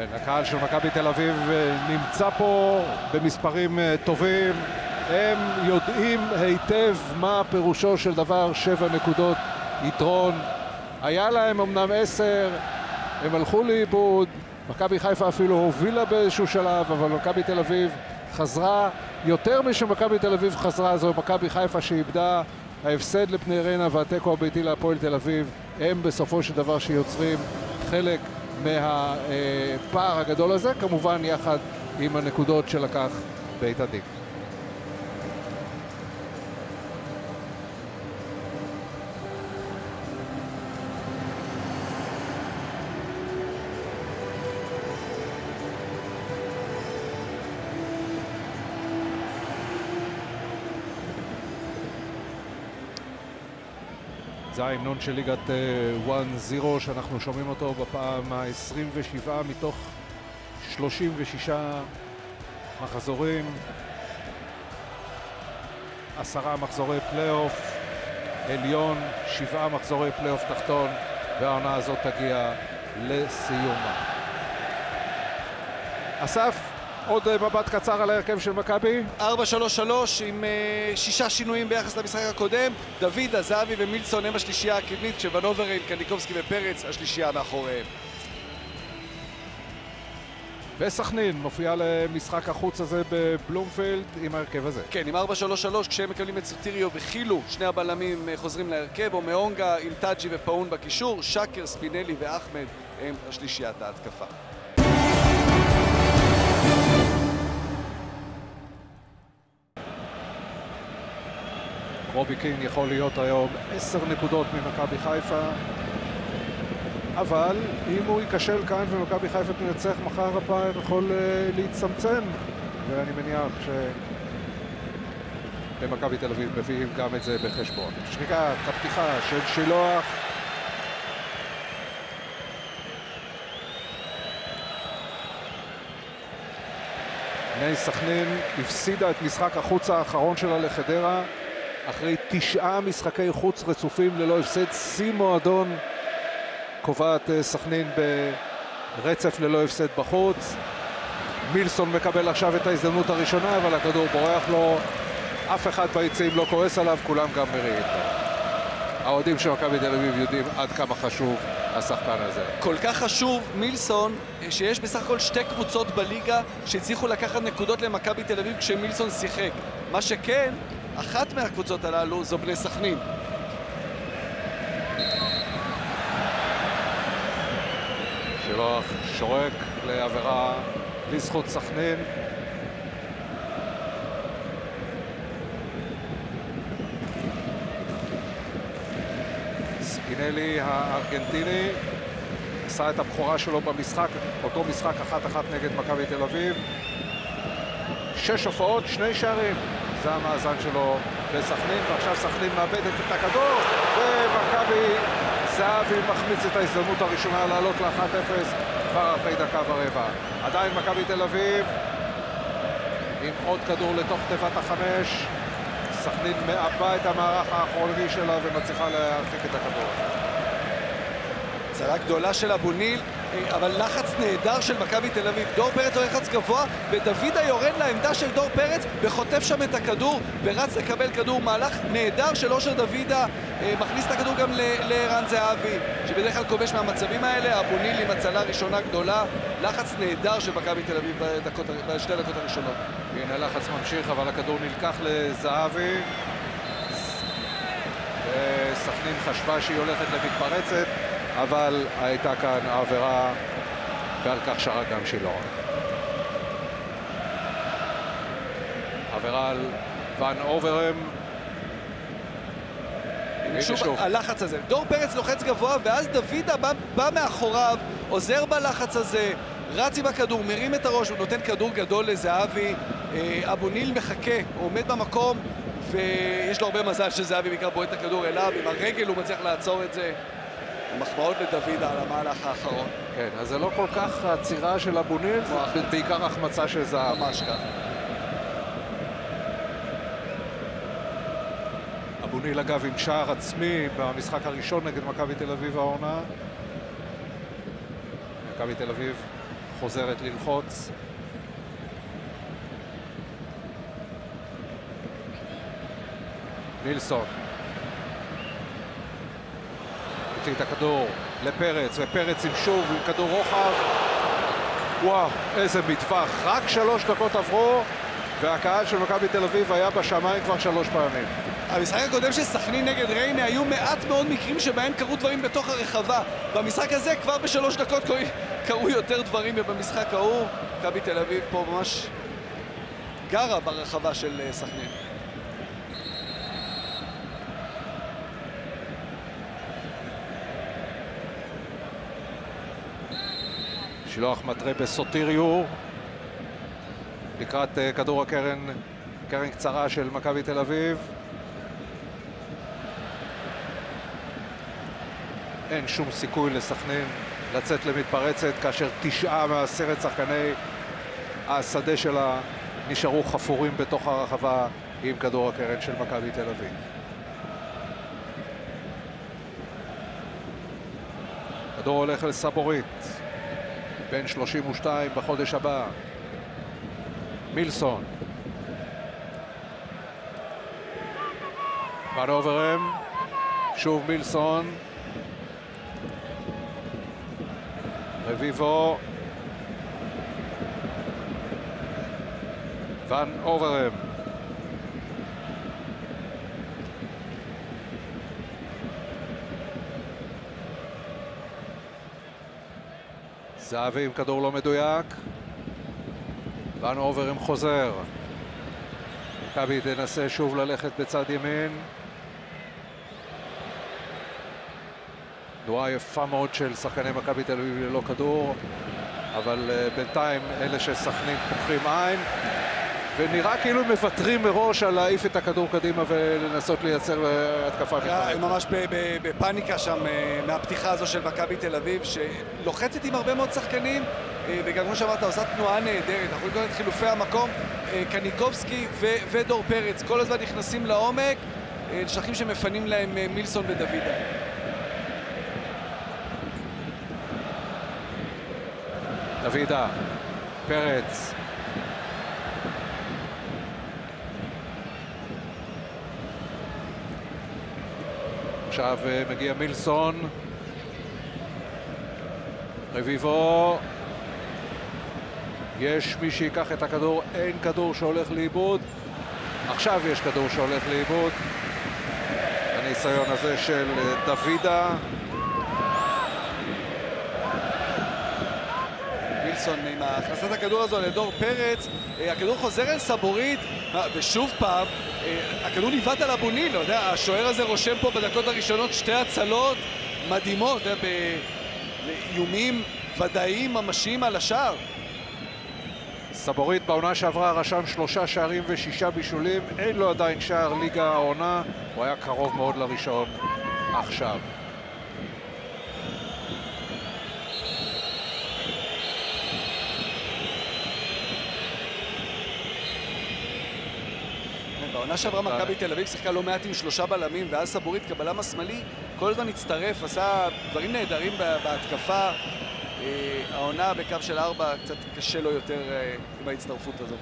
כן, הקהל של מכבי תל אביב נמצא פה במספרים טובים. הם יודעים היטב מה פירושו של דבר 7 נקודות יתרון. היה להם אמנם 10, הם הלכו לאיבוד. מכבי חיפה אפילו הובילה באיזשהו שלב, אבל מכבי תל אביב חזרה. יותר משמכבי תל אביב חזרה, זו מכבי חיפה שאיבדה. ההפסד לפני ריינה והתיקו הביתי להפועל תל אביב הם בסופו של דבר שיוצרים חלק מהפער הגדול הזה, כמובן יחד עם הנקודות שלקח בית הדין. זה ההמנון של ליגת 1-0 שאנחנו שומעים אותו בפעם ה-27 מתוך 36 מחזורים, 10 מחזורי פלייאוף עליון, 7 מחזורי פלייאוף תחתון, והעונה הזאת תגיע לסיומה. אסף, עוד מבט קצר על ההרכב של מכבי. 4-3-3 עם 6 שינויים ביחס למשחק הקודם. דוד, זהבי ומילסון הם השלישייה הקדמית, כשוונוברין, קניקובסקי ופרץ השלישייה מאחוריהם. וסכנין מופיעה למשחק החוץ הזה בבלומפילד עם ההרכב הזה. כן, עם 4-3-3, כשהם מקבלים את סוטיריו וחילו, שני הבלמים חוזרים להרכב, או מאונגה עם טאג'י ופאון בקישור, שקר, ספינלי ואחמד הם השלישיית ההתקפה. רובי קין יכול להיות היום 10 נקודות ממכבי חיפה, אבל אם הוא ייכשל כאן ומכבי חיפה תנצח מחר, הפער יכול להצטמצם, ואני מניח שבמכבי תל אביב מביאים גם את זה בחשבון. שריקה, הפתיחה של שילוח. בני סכנין הפסידה את משחק החוץ האחרון שלה לחדרה אחרי 9 משחקי חוץ רצופים ללא הפסד. שיא מועדון קובעת סכנין ברצף ללא הפסד בחוץ. מילסון מקבל עכשיו את ההזדמנות הראשונה, אבל הכדור בורח לו. אף אחד ביציעים לא כועס עליו, כולם גם מריעים. האוהדים של מכבי תל אביב יודעים עד כמה חשוב השחקן הזה. כל כך חשוב מילסון, שיש בסך הכל 2 קבוצות בליגה שהצליחו לקחת נקודות למכבי תל אביב כשמילסון שיחק. מה שכן, אחת מהקבוצות הללו זו בני סכנין. שילוח שורק לעבירה לזכות סכנין. ספינלי הארגנטיני עשה את הבכורה שלו במשחק, אותו משחק 1-1 נגד מכבי תל אביב. 6 הופעות, 2 שערים. זה המאזן שלו בסכנין, ועכשיו סכנין מאבדת את הכדור, ומכבי זהבי מחמיץ את ההזדמנות הראשונה לעלות ל-1-0 כבר אחרי דקה ורבע. עדיין מכבי תל אביב עם עוד כדור לתוך תיבת החמש. סכנין מאבדה את המערך האחרוני שלה ומצליחה להרחיק את הכדור. הצלה גדולה של אבו ניל, אבל לחץ נהדר של מכבי תל אביב. דור פרץ הוא לחץ גבוה, ודוידה יורד לעמדה של דור פרץ וחוטף שם את הכדור ורץ לקבל כדור. מהלך נהדר של אושר דוידה, מכניס את הכדור גם לערן זהבי, שבדרך כלל כובש מהמצבים האלה. אבו ניל עם הצלה ראשונה גדולה, לחץ נהדר של מכבי תל אביב בשתי דקות הראשונות. הנה הלחץ ממשיך, אבל הכדור נלקח לזהבי. סכנין חשבה שהיא הולכת למתפרצת, אבל הייתה כאן עבירה, ועל כך שרה גם שילוח. עבירה על ון אוברם. שוב הלחץ הזה, דור פרץ לוחץ גבוה, ואז דוידה בא מאחוריו, עוזר בלחץ הזה, רץ עם הכדור, מרים את הראש, הוא נותן כדור גדול לזהבי. אבו ניל מחכה, הוא עומד במקום, ויש לו הרבה מזל שזהבי בעיקר בועט את הכדור אליו, עם הרגל הוא מצליח לעצור את זה. מחמאות לדוידה על המהלך האחרון. כן, אז זה לא כל כך עצירה של אבו ניל, זה בעיקר החמצה של זהבי. ממש כך. אבו ניל אגב עם שער עצמי במשחק הראשון נגד מכבי תל אביב העונה. מכבי תל אביב חוזרת ללחוץ. מילסון. הוציא את הכדור לפרץ, ופרץ עם שוב עם כדור רוחב. וואו, איזה מטווח. רק 3 דקות עברו, והקהל של מכבי תל אביב היה בשמיים כבר 3 פעמים. המשחק הקודם של סכנין נגד ריינה היו מעט מאוד מקרים שבהם קרו דברים בתוך הרחבה. במשחק הזה כבר ב3 דקות קרו יותר דברים, ובמשחק ההוא מכבי תל אביב פה ממש גרה ברחבה של סכנין. שילוח מטרה בסוטיריו לקראת כדור הקרן, קרן קצרה של מכבי תל אביב. אין שום סיכוי לסכנין לצאת למתפרצת כאשר 9 מ10 שחקני השדה שלה נשארו חפורים בתוך הרחבה עם כדור הקרן של מכבי תל אביב. כדור הולך אל סבורית, בן 32 בחודש הבא. מילסון. ון אוברם. שוב מילסון. רביבו. ון אוברם. זהבי עם כדור לא מדויק. ון אוברם חוזר. מכבי תנסה שוב ללכת בצד ימין. תנועה יפה מאוד של שחקני מכבי תל אביב ללא כדור, אבל בינתיים אלה שסכנין פוקחים עין, ונראה כאילו מוותרים מראש על להעיף את הכדור קדימה ולנסות לייצר התקפה מתפרצת. ממש בפאניקה שם מהפתיחה הזו של מכבי תל אביב, שלוחצת עם הרבה מאוד שחקנים, וגם כמו שאמרת, עושה תנועה נהדרת. אנחנו רואים את חילופי המקום, קניקובסקי ודור פרץ כל הזמן נכנסים לעומק, שטחים שמפנים להם מילסון ודוידה. דוידה, פרץ. עכשיו מגיע מילסון. רביבו. יש מי שיקח את הכדור, אין כדור שהולך לאיבוד. עכשיו יש כדור שהולך לאיבוד. הניסיון הזה של דוידה. מילסון עם הכנסת הכדור הזו לדור פרץ, הכדור חוזר אל סבורית, ושוב פעם, הכדור ניווט על אבוניל, השוער הזה רושם פה בדקות הראשונות 2 הצלות מדהימות, באיומים ודאיים ממשיים על השער. סבורית בעונה שעברה רשם 3 שערים ו6 בישולים, אין לו עדיין שער ליגה העונה, הוא היה קרוב מאוד לראשון עכשיו. בעונה שעברה מכבי תל אביב שיחקה לא מעט עם 3 בלמים, ואז סבורית כבלם השמאלי כל הזמן הצטרף, עשה דברים נהדרים בהתקפה. העונה בקו של 4 קצת קשה לו יותר עם ההצטרפות הזו.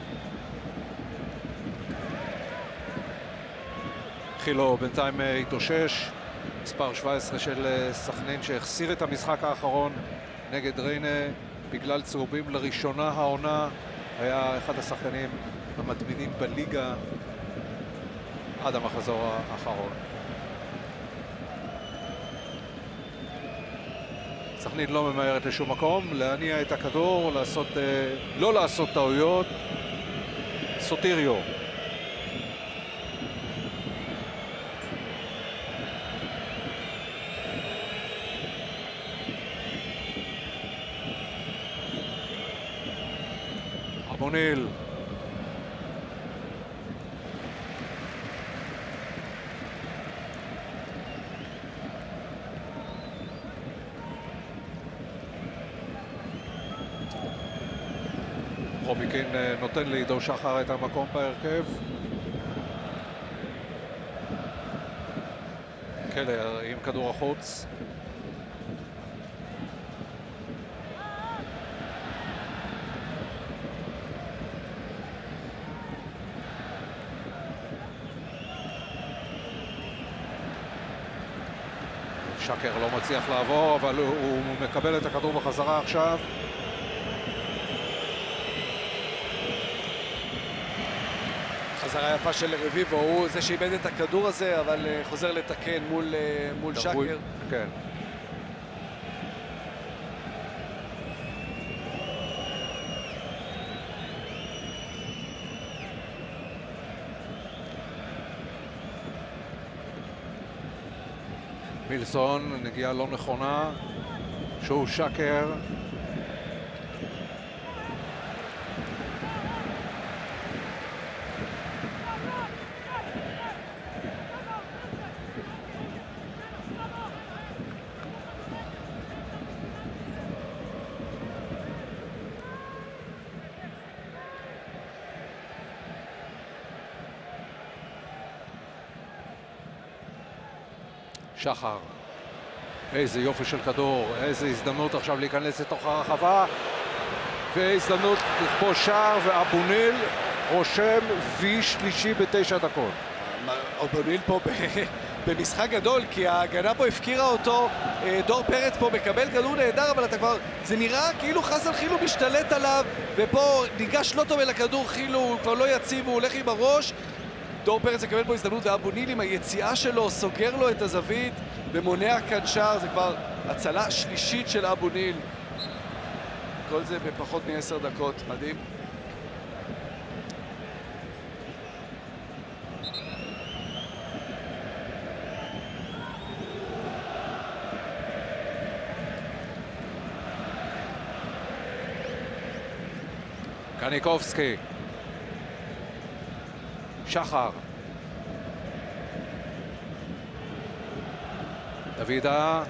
חילו בינתיים התאושש, מספר 17 של סכנין שהחסיר את המשחק האחרון נגד ריינה בגלל צהובים לראשונה העונה, היה אחד השחקנים המתמידים בליגה עד המחזור האחרון. סכנין לא ממהרת לשום מקום, להניע את הכדור, לא לעשות טעויות. סוטיריו. אבוניל. רוביקין נותן לעידו שחר את המקום בהרכב. קלר עם כדור החוץ. שקר לא מצליח לעבור, אבל הוא מקבל את הכדור בחזרה עכשיו. חזרה יפה של רביבו, הוא זה שאיבד את הכדור הזה, אבל חוזר לתקן מול שקר. כן. מילסון, נגיעה לא נכונה, שהוא שקר. שחר, איזה יופי של כדור, איזה הזדמנות עכשיו להיכנס לתוך הרחבה, והזדמנות לכבוש שער, ואבו ניל רושם וי שלישי ב9 דקות. אבו ניל פה במשחק גדול, כי ההגנה פה הפקירה אותו. דור פרץ פה מקבל כדור נהדר, אבל אתה כבר, זה נראה כאילו חסן חילו משתלט עליו, ופה ניגש לא טוב אל הכדור, חילו הוא כבר לא יציב, הוא הולך עם הראש. דור פרץ יקבל פה הזדמנות, ואבו ניל עם היציאה שלו סוגר לו את הזווית ומונע כאן שער. זה כבר הצלה שלישית של אבו ניל, כל זה בפחות מ10 דקות. מדהים. קניקובסקי, שחר, דוידה,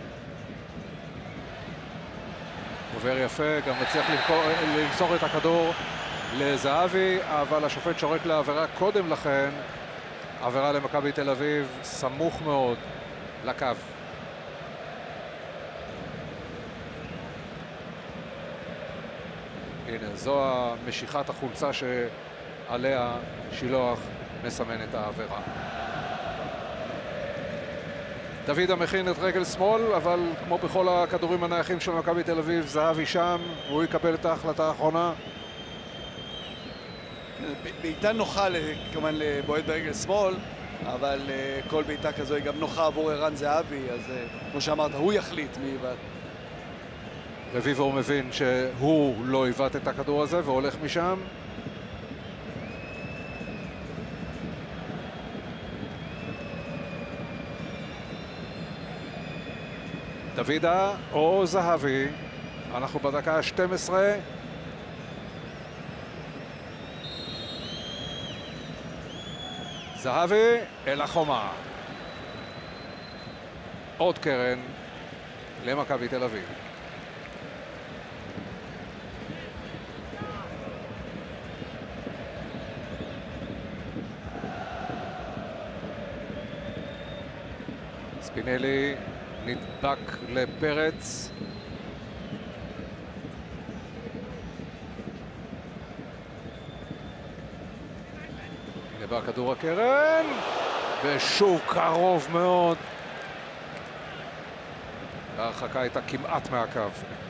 עובר יפה, גם מצליח למסור את הכדור לזהבי, אבל השופט שורק לעבירה קודם לכן, עבירה למכבי תל אביב, סמוך מאוד לקו. הנה, זו המשיכת החולצה שעליה שילוח מסמן את העבירה. דוידה מכין את רגל שמאל, אבל כמו בכל הכדורים הנייחים של מכבי תל אביב, זהבי שם, והוא יקבל את ההחלטה האחרונה. בעיטה נוחה כמובן לבועט ברגל שמאל, אבל כל בעיטה כזו היא גם נוחה עבור ערן זהבי, אז כמו שאמרת, הוא יחליט מי יבעט. רביבו מבין שהוא לא עיוות את הכדור הזה והולך משם. דוידה או זהבי, אנחנו בדקה ה-12. זהבי אל החומה. עוד קרן למכבי תל אביב. ספינלי נדבק לפרץ. הנה בא כדור הקרן, ושוב קרוב מאוד. ההרחקה הייתה כמעט מהקו.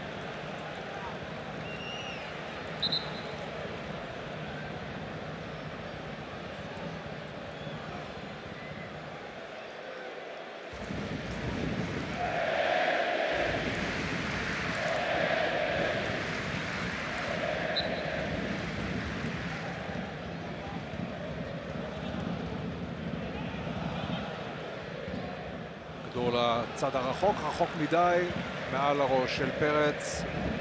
כדור לצד הרחוק, רחוק מדי, מעל הראש של פרץ.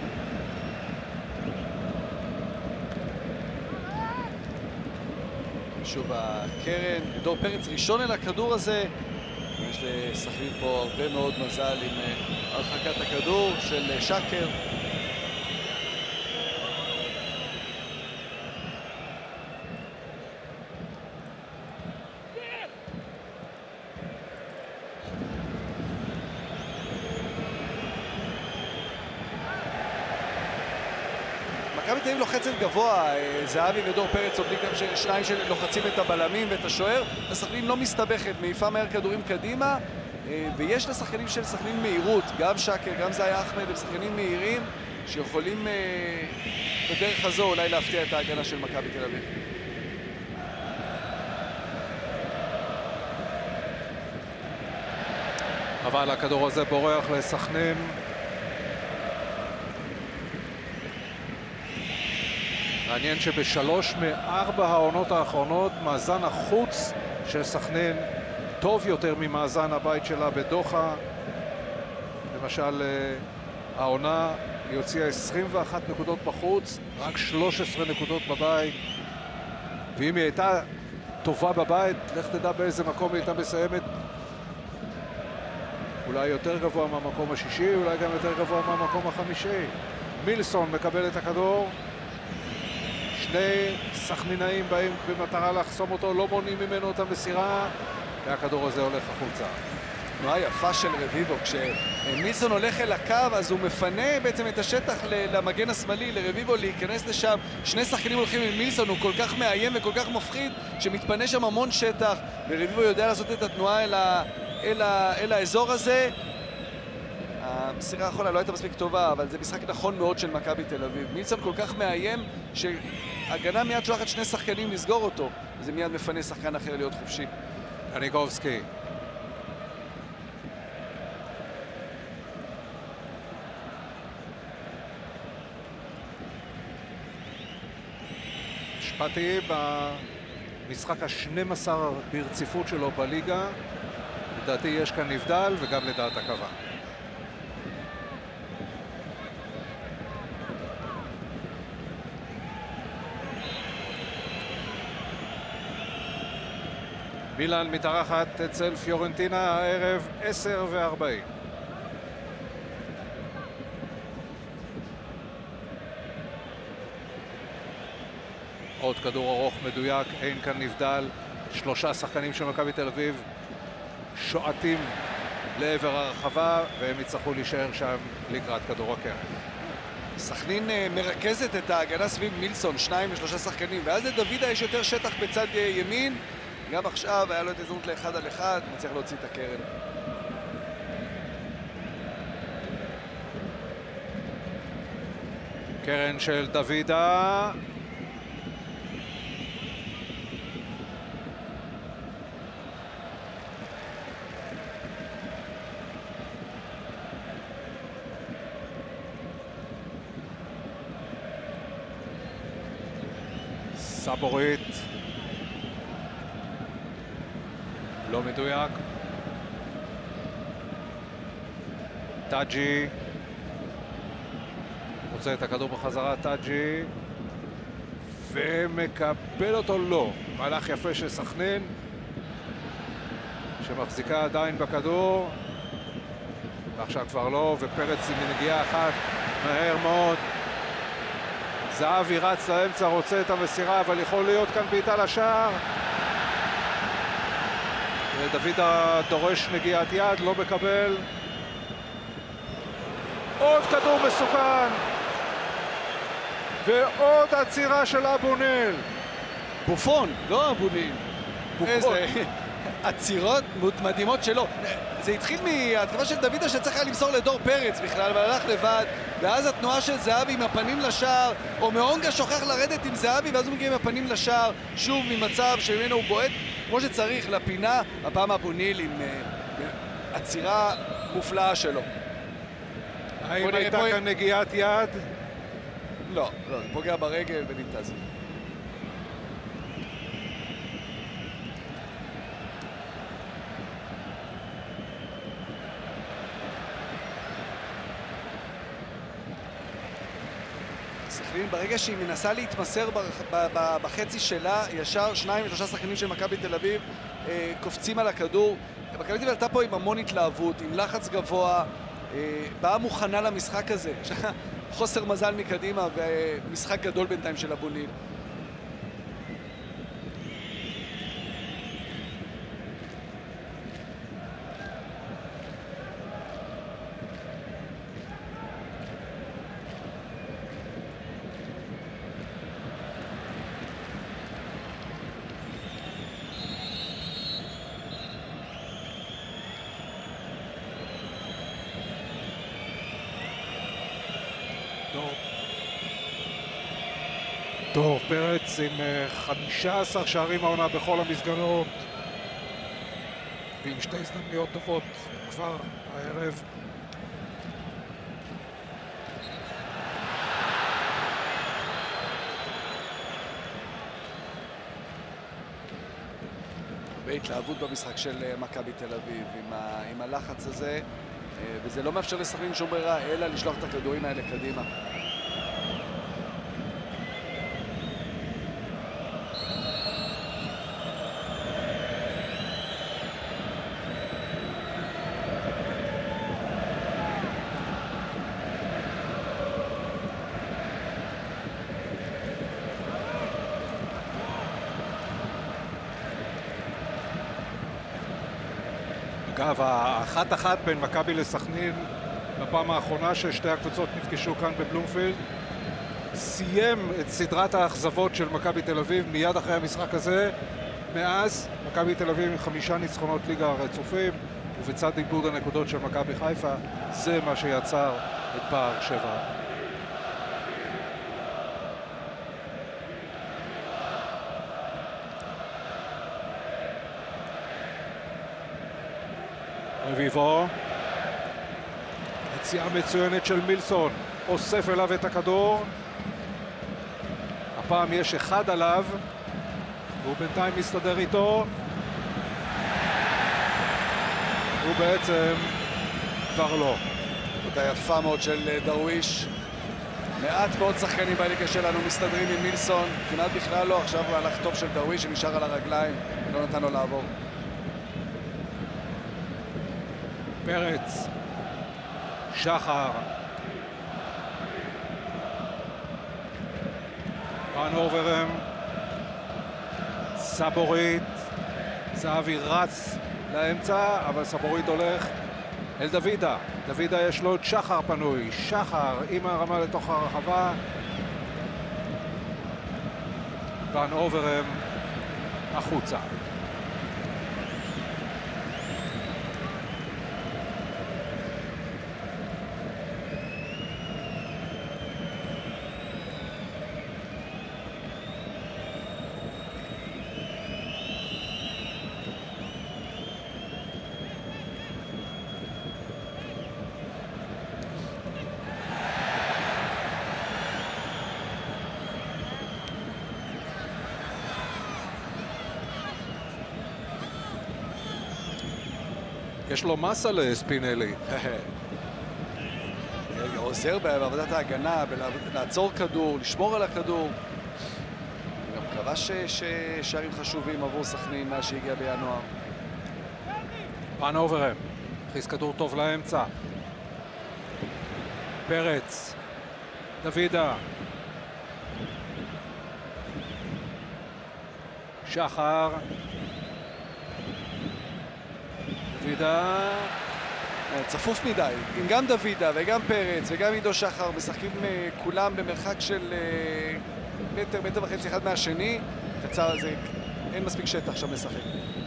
שוב הקרן, דור פרץ ראשון אל הכדור הזה. יש לסכנין פה הרבה מאוד מזל עם הרחקת הכדור של שקר. מכבי תל אביב לוחצת גבוה, זהבי ודור פרץ עומדים גם שניים שלוחצים את הבלמים ואת השוער. הסכנין לא מסתבכת, מעיפה מהר כדורים קדימה, ויש לשחקנים של סכנין מהירות, גם שקר, גם זאי אחמד, הם שחקנים מהירים שיכולים בדרך הזו אולי להפתיע את ההגנה של מכבי תל אביב. אבל הכדור הזה בורח לסכנין. מעניין שבשלוש מארבע העונות האחרונות מאזן החוץ של סכנין טוב יותר ממאזן הבית שלה בדוחה. למשל, העונה היא הוציאה 21 נקודות בחוץ, רק 13 נקודות בבית. ואם היא הייתה טובה בבית, לך תדע באיזה מקום היא הייתה מסיימת. אולי יותר גבוה מהמקום השישי, אולי גם יותר גבוה מהמקום החמישי. מילסון מקבל את הכדור. שני סכנינאים באים במטרה לחסום אותו, לא מונעים ממנו את המסירה, והכדור הזה הולך החוצה. תנועה יפה של רביבו, כשמילסון הולך אל הקו אז הוא מפנה בעצם את השטח למגן השמאלי, לרביבו להיכנס לשם. שני שחקנים הולכים עם מילסון, הוא כל כך מאיים וכל כך מפחיד שמתפנה שם המון שטח, ורביבו יודע לעשות את התנועה אל האזור הזה. המסירה האחרונה לא הייתה מספיק טובה, אבל זה משחק נכון מאוד של מכבי תל אביב. מילסון כל כך מאיים שהגנה מיד שולחת שני שחקנים לסגור אותו, וזה מיד מפנה שחקן אחר להיות חופשי. קניגובסקי. משפטי במשחק ה-12 ברציפות שלו בליגה. לדעתי יש כאן נבדל וגם לדעת הקווה. מילאן מתארחת אצל פיורנטינה הערב 10:40. עוד כדור ארוך מדויק, אין כאן נבדל. שלושה שחקנים של מכבי תל אביב שועטים לעבר הרחבה, והם יצטרכו להישאר שם לקראת כדור הקרן. סכנין מרכזת את ההגנה סביב מילסון, 2 ו3 שחקנים, ואז לדוידה יש יותר שטח בצד ימין. גם עכשיו היה לו את הזדמנות לאחד על אחד, מצליח להוציא את הקרן. קרן של דוידה. סבורית. לא מדויק. טאג'י רוצה את הכדור בחזרה, טאג'י, ומקבל אותו. לא. מהלך יפה של סכנין שמחזיקה עדיין בכדור, ועכשיו כבר לא, ופרץ עם נגיעה אחת מהר מאוד. זהבי רץ לאמצע, רוצה את המסירה, אבל יכול להיות כאן בעיטה לשער. דוידה דורש נגיעת יד, לא מקבל. עוד כדור מסוכן, ועוד עצירה של אבו-ניל. בופון, לא אבו-ניל. איזה עצירות מדהימות שלו. זה התחיל מהתקפה של דוידה שצריך היה למסור לדור פרץ בכלל, אבל הלך לבד, ואז התנועה של זהבי עם הפנים לשער, או מאונגה שוכח לרדת עם זהבי, ואז הוא מגיע עם הפנים לשער, שוב ממצב שממנו הוא בועט כמו שצריך לפינה. הפעם אבו-ניל עם עצירה מופלאה שלו. האם הייתה כאן נגיעת יד? לא, זה פוגע ברגל וניתז. סכנין ברגע שהיא מנסה להתמסר בחצי שלה, ישר 2 ו3 שחקנים של מכבי תל אביב קופצים על הכדור. מכבי תל אביב עלתה פה עם המון התלהבות, עם לחץ גבוה, באה מוכנה למשחק הזה. חוסר מזל מקדימה ומשחק גדול בינתיים של אבו-ניל. דור פרץ עם 15 שערים העונה בכל המסגרות ועם 2 הזדמנויות טובות כבר הערב. בהתלהבות במשחק של מכבי תל אביב עם הלחץ הזה, וזה לא מאפשר לסכנין שום ברירה אלא לשלוח את הכדורים האלה קדימה. אגב, האחת בין מכבי לסכנין בפעם האחרונה ששתי הקבוצות נפגשו כאן בבלומפילד סיים את סדרת האכזבות של מכבי תל אביב מיד אחרי המשחק הזה. מאז מכבי תל אביב עם 5 ניצחונות ליגה רצופים, ובצד איבוד הנקודות של מכבי חיפה זה מה שיצר את פער 7. רביבו, יציאה מצוינת של מילסון, אוסף אליו את הכדור, הפעם יש אחד עליו והוא בינתיים מסתדר איתו, הוא בעצם כבר לא. עבודה יפה מאוד של דרוויש, מעט מאוד שחקנים בליגה שלנו מסתדרים עם מילסון, כמעט בכלל לא. עכשיו מהלך טוב של דרוויש שנשאר על הרגליים, לא נתן לו לעבור. פרץ, שחר, רן אוברם, סבורית, זהבי רץ לאמצע, אבל סבורית הולך אל דוידה. דוידה יש לו את שחר פנוי, שחר עם הרמה לתוך הרחבה, רן אוברם החוצה. יש לו מסה לספינלי. עוזר בעבודת ההגנה, לעצור כדור, לשמור על הכדור. גם כבש שערים חשובים עבור סכנין מאז שהגיע בינואר. רן אוברם, הכניס כדור טוב לאמצע. פרץ, דוידה. שחר. דוידה. צפוף מדי, אם גם דוידה וגם פרץ וגם עידו שחר משחקים כולם במרחק של מטר וחצי אחד מהשני, קצר, זה אין מספיק שטח שם לשחק.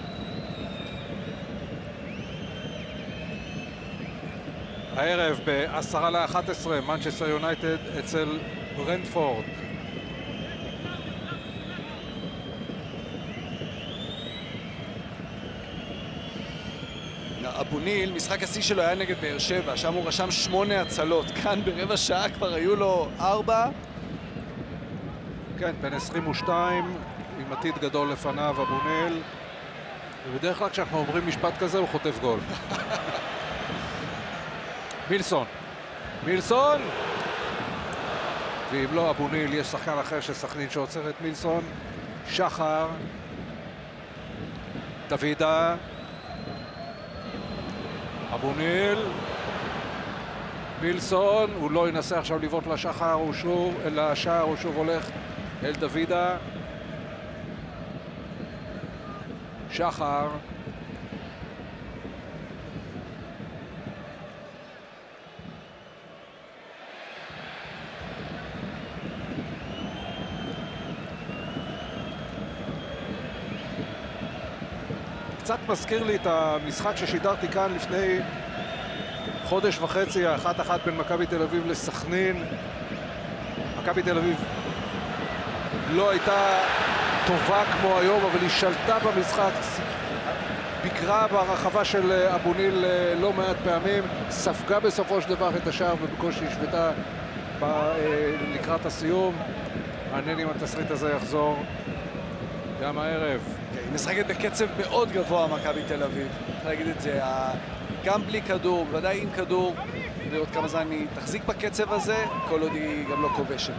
הערב ב-10:50 מנצ'סטר יונייטד אצל ברנטפורד. אבו ניל, משחק השיא שלו היה נגד באר שבע, שם הוא רשם 8 הצלות, כאן ברבע שעה כבר היו לו 4. כן, בן 22, עם עתיד גדול לפניו, אבו ניל, ובדרך כלל כשאנחנו אומרים משפט כזה הוא חוטף גול. מילסון, מילסון! ואם לא אבו ניל, יש שחקן אחר של סכנין שעוצר את מילסון. שחר, דוידה, אבו ניל, מילסון, הוא לא ינסה עכשיו לבעוט לשחר, הוא שוב, אל השער, הוא שוב הולך אל דוידה. שחר. קצת מזכיר לי את המשחק ששידרתי כאן לפני חודש וחצי, 1-1 בין מכבי תל אביב לסכנין. מכבי תל אביב לא הייתה טובה כמו היום, אבל היא שלטה במשחק, ביקרה ברחבה של אבו ניל לא מעט פעמים, ספגה בסופו של דבר את השער ובקושי השוותה לקראת הסיום. מעניין אם התסריט הזה יחזור גם הערב. היא משחקת בקצב מאוד גבוה, מכבי תל אביב. צריך להגיד את זה, גם בלי כדור, בוודאי עם כדור, לראות כמה זמן היא תחזיק בקצב הזה, כל עוד היא גם לא כובשת.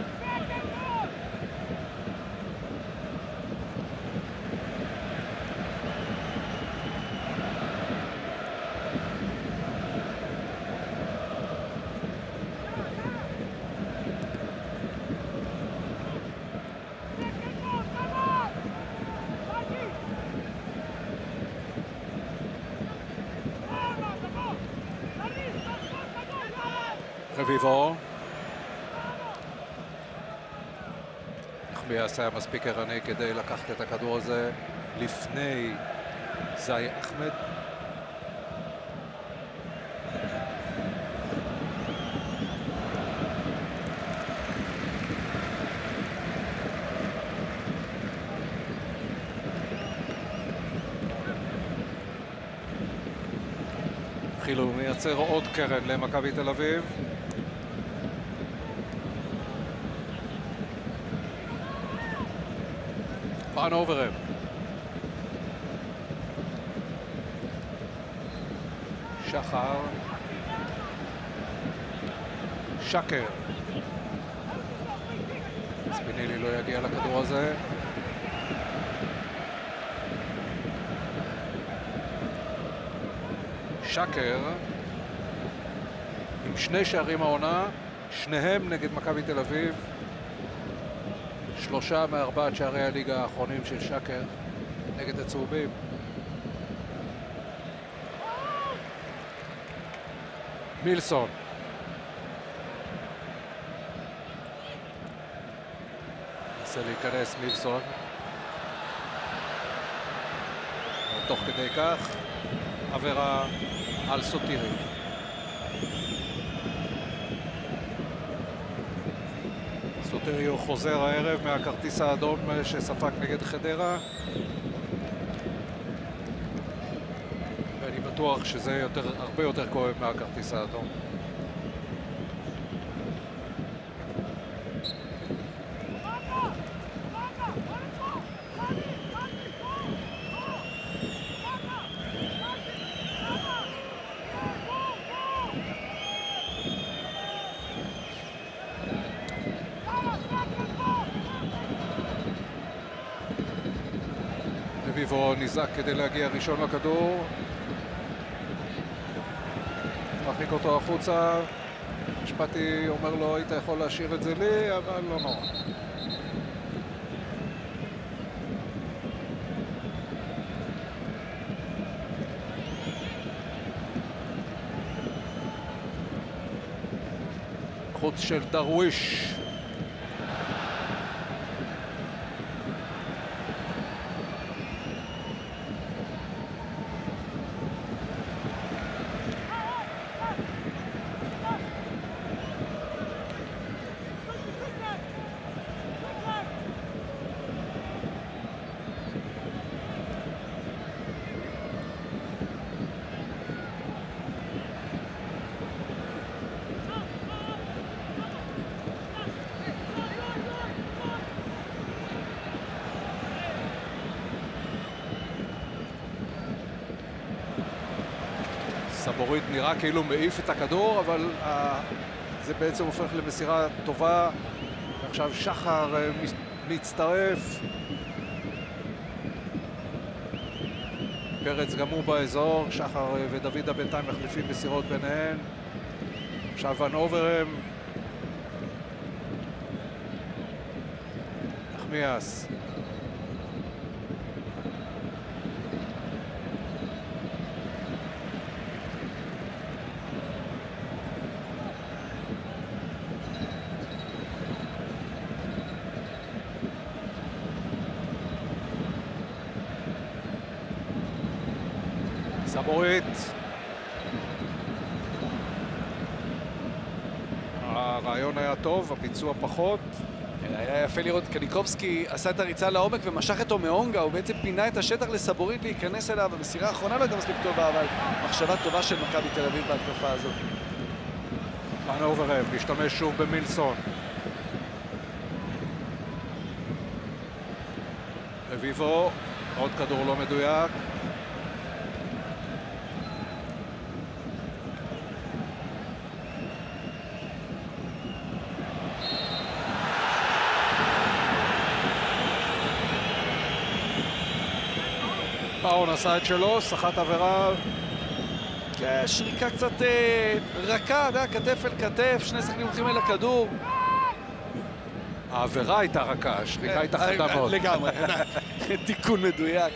רביבו. נחמיאס היה מספיק ערני כדי לקחת את הכדור הזה לפני זאי אחמד. חילו מייצר עוד קרן למכבי תל אביב. פן אוברם. שחר. שקר. ספינילי לא יגיע לכדור הזה. שקר עם 2 שערים העונה, שניהם נגד מכבי תל אביב. 3 מ4 שערי הליגה האחרונים של שקר נגד הצהובים. מילסון. נסה להיכנס מילסון. תוך כדי כך עבירה על סוטירי. סוטירי חוזר הערב מהכרטיס האדום שספג נגד חדרה, ואני בטוח שזה הרבה יותר כואב מהכרטיס האדום. רביבו נזעק כדי להגיע ראשון לכדור, מרחיק אותו החוצה. משפטי אומר לו, היית יכול להשאיר את זה לי, אבל לא נורא. חוץ של דרוויש. סבורית נראה כאילו מעיף את הכדור, אבל זה בעצם הופך למסירה טובה. עכשיו שחר מצטרף. פרץ גם הוא באזור. שחר ודוידה בינתיים מחליפים מסירות ביניהן. עכשיו ון אוברם. נחמיאס. סבורית. הרעיון היה טוב, הביצוע פחות. היה יפה לראות, קניקובסקי עשה את הריצה לעומק ומשך אותו מאונגה, הוא בעצם פינה את השטח לסבורית להיכנס אליו, המסירה האחרונה לא הייתה מספיק טובה, אבל מחשבה טובה של מכבי תל אביב בהתקפה הזאת. הנוברם משתמש שוב במילסון. רביבו, עוד כדור לא מדויק. פאון עשה את שלו, סחט עבירה. שריקה קצת רכה, כתף אל כתף, שני שחקנים הולכים אל הכדור. העבירה הייתה רכה, השריקה הייתה חדה מאוד. לגמרי, תיקון מדויק.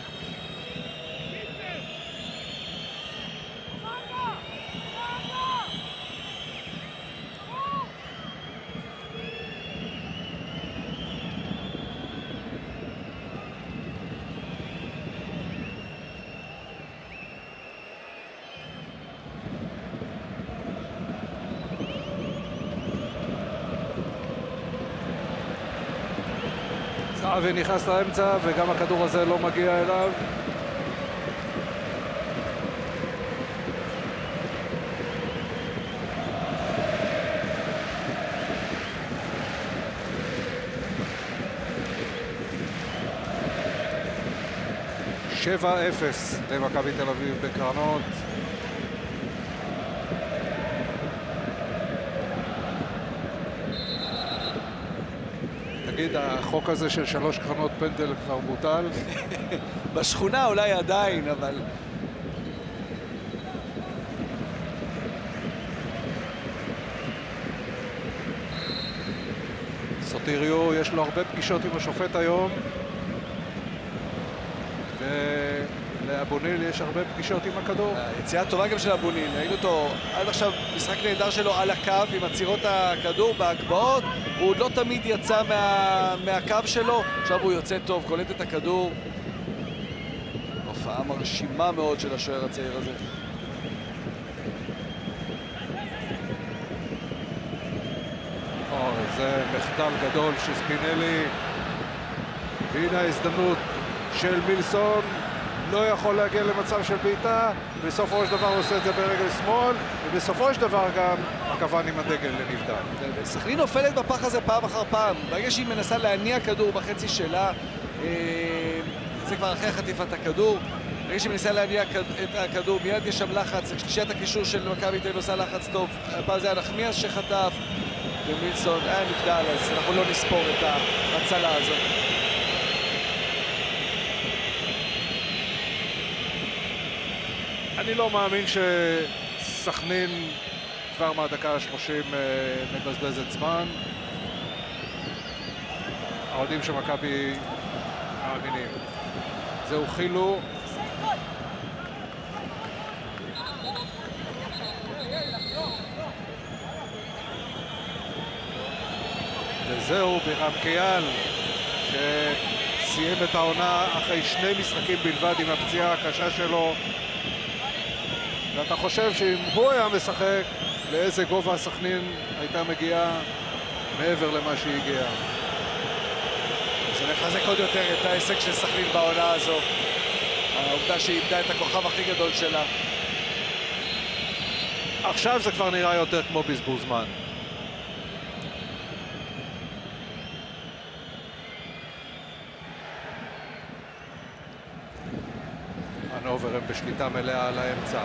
זהבי נכנס לאמצע וגם הכדור הזה לא מגיע אליו. שבע 0 למכבי תל אביב בקרנות. תגיד, החוק הזה של 3 קרנות פנדל כבר בוטל? בשכונה אולי עדיין, אבל... סוטיריו, יש לו הרבה פגישות עם השופט היום. ולאבוניל יש הרבה פגישות עם הכדור. יציאה טובה גם של אבוניל, ראינו אותו עד עכשיו משחק נהדר שלו על הקו עם עצירות הכדור בהגבהות, הוא עוד לא תמיד יצא מהקו שלו, עכשיו הוא יוצא טוב, קולט את הכדור. הופעה מרשימה מאוד של השוער הצעיר הזה. זה מחדל גדול של ספינלי. והנה ההזדמנות של מילסון, לא יכול להגיע למצב של בעיטה, בסופו של דבר הוא עושה את זה ברגל שמאל, ובסופו של דבר גם הכוון עם הדגל לנבדל. סכנין נופלת בפח הזה פעם אחר פעם, ברגע שהיא מנסה להניע כדור בחצי שלה, זה כבר אחרי חטיפת הכדור, ברגע שהיא מנסה להניע את הכדור, מיד יש שם לחץ, שלישיית הקישור של מכבי תל אביב עושה לחץ טוב, הפעם זה היה נחמיאס שחטף, ומילסון היה נבדל, אז אנחנו לא נספור את ההצלה הזאת. אני לא מאמין שסכנין כבר מהדקה ה-30 מבזבזת זמן. האוהדים של מכבי מאמינים. זהו חילו. וזהו בירם קיאל שסיים את העונה אחרי 2 משחקים בלבד עם הפציעה הקשה שלו. ואתה חושב שאם הוא היה משחק, לאיזה גובה הסכנין הייתה מגיעה מעבר למה שהיא הגיעה. זה מחזק עוד יותר את ההישג של סכנין בעונה הזו. העובדה שהיא איבדה את הכוכב הכי גדול שלה. עכשיו זה כבר נראה יותר כמו בזבוז זמן. הנוברם בשליטה מלאה על האמצע.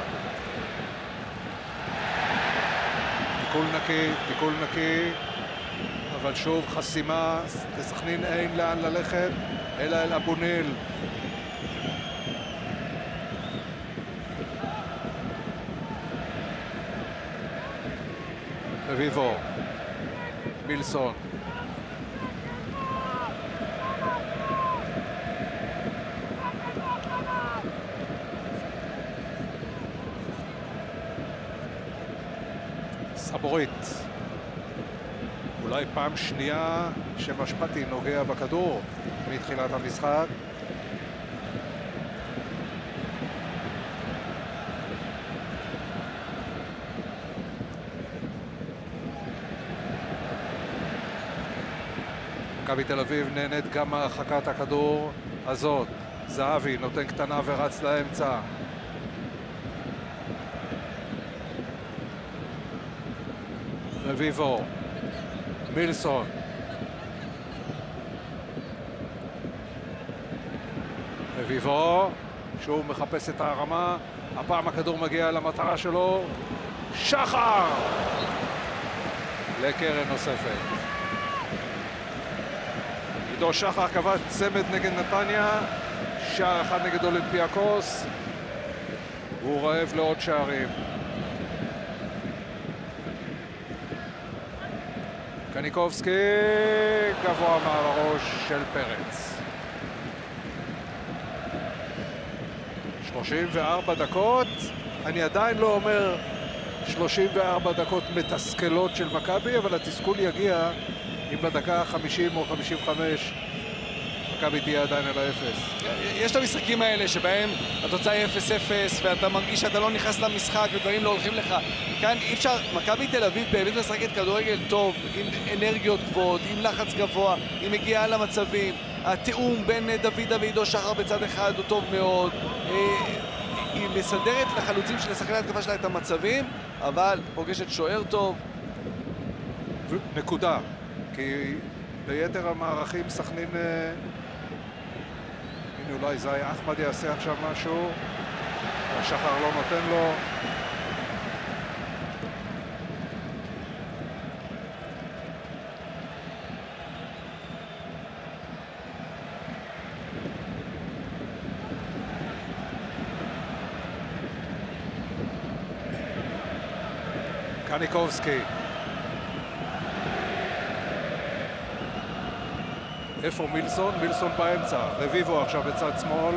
תיקול נקי, אבל שוב חסימה, לסכנין אין לאן ללכת, אלא אל אבוניל. רביבו, מילסון. סבורית. אולי פעם שנייה שמשפטי נוגע בכדור מתחילת המשחק. מכבי תל אביב נהנית גם מהרחקת הכדור הזאת. זהבי נותן קטנה ורץ לאמצע. רביבו, מילסון. רביבו, שוב מחפש את הרמה, הפעם הכדור מגיע למטרה שלו. שחר! לקרן נוספת. עידו שחר כבש צמד נגד נתניה, שער אחד נגד אולימפיאקוס, והוא רעב לעוד שערים. קניקובסקי גבוה מעל הראש של פרץ. 34 דקות, אני עדיין לא אומר 34 דקות מתסכלות של מכבי, אבל התסכול יגיע אם בדקה 50 או 55 מכבי תהיה עדיין על האפס. יש את המשחקים האלה שבהם התוצאה היא 0-0 ואתה מרגיש שאתה לא נכנס למשחק ודברים לא הולכים לך. כאן אי אפשר, מכבי תל אביב באמת משחקת כדורגל טוב, עם אנרגיות גבוהות, עם לחץ גבוה, היא מגיעה למצבים, התיאום בין דוד ועידו שחר בצד אחד הוא טוב מאוד, היא מסדרת לחלוצים של השחקני ההתקפה שלה את המצבים, אבל פוגשת שוער טוב. נקודה, כי ביתר המערכים סכנין, הנה אולי זי אחמד יעשה עכשיו משהו, השחר לא נותן לו. קניקובסקי. איפה מילסון? מילסון באמצע. רביבו עכשיו בצד שמאל.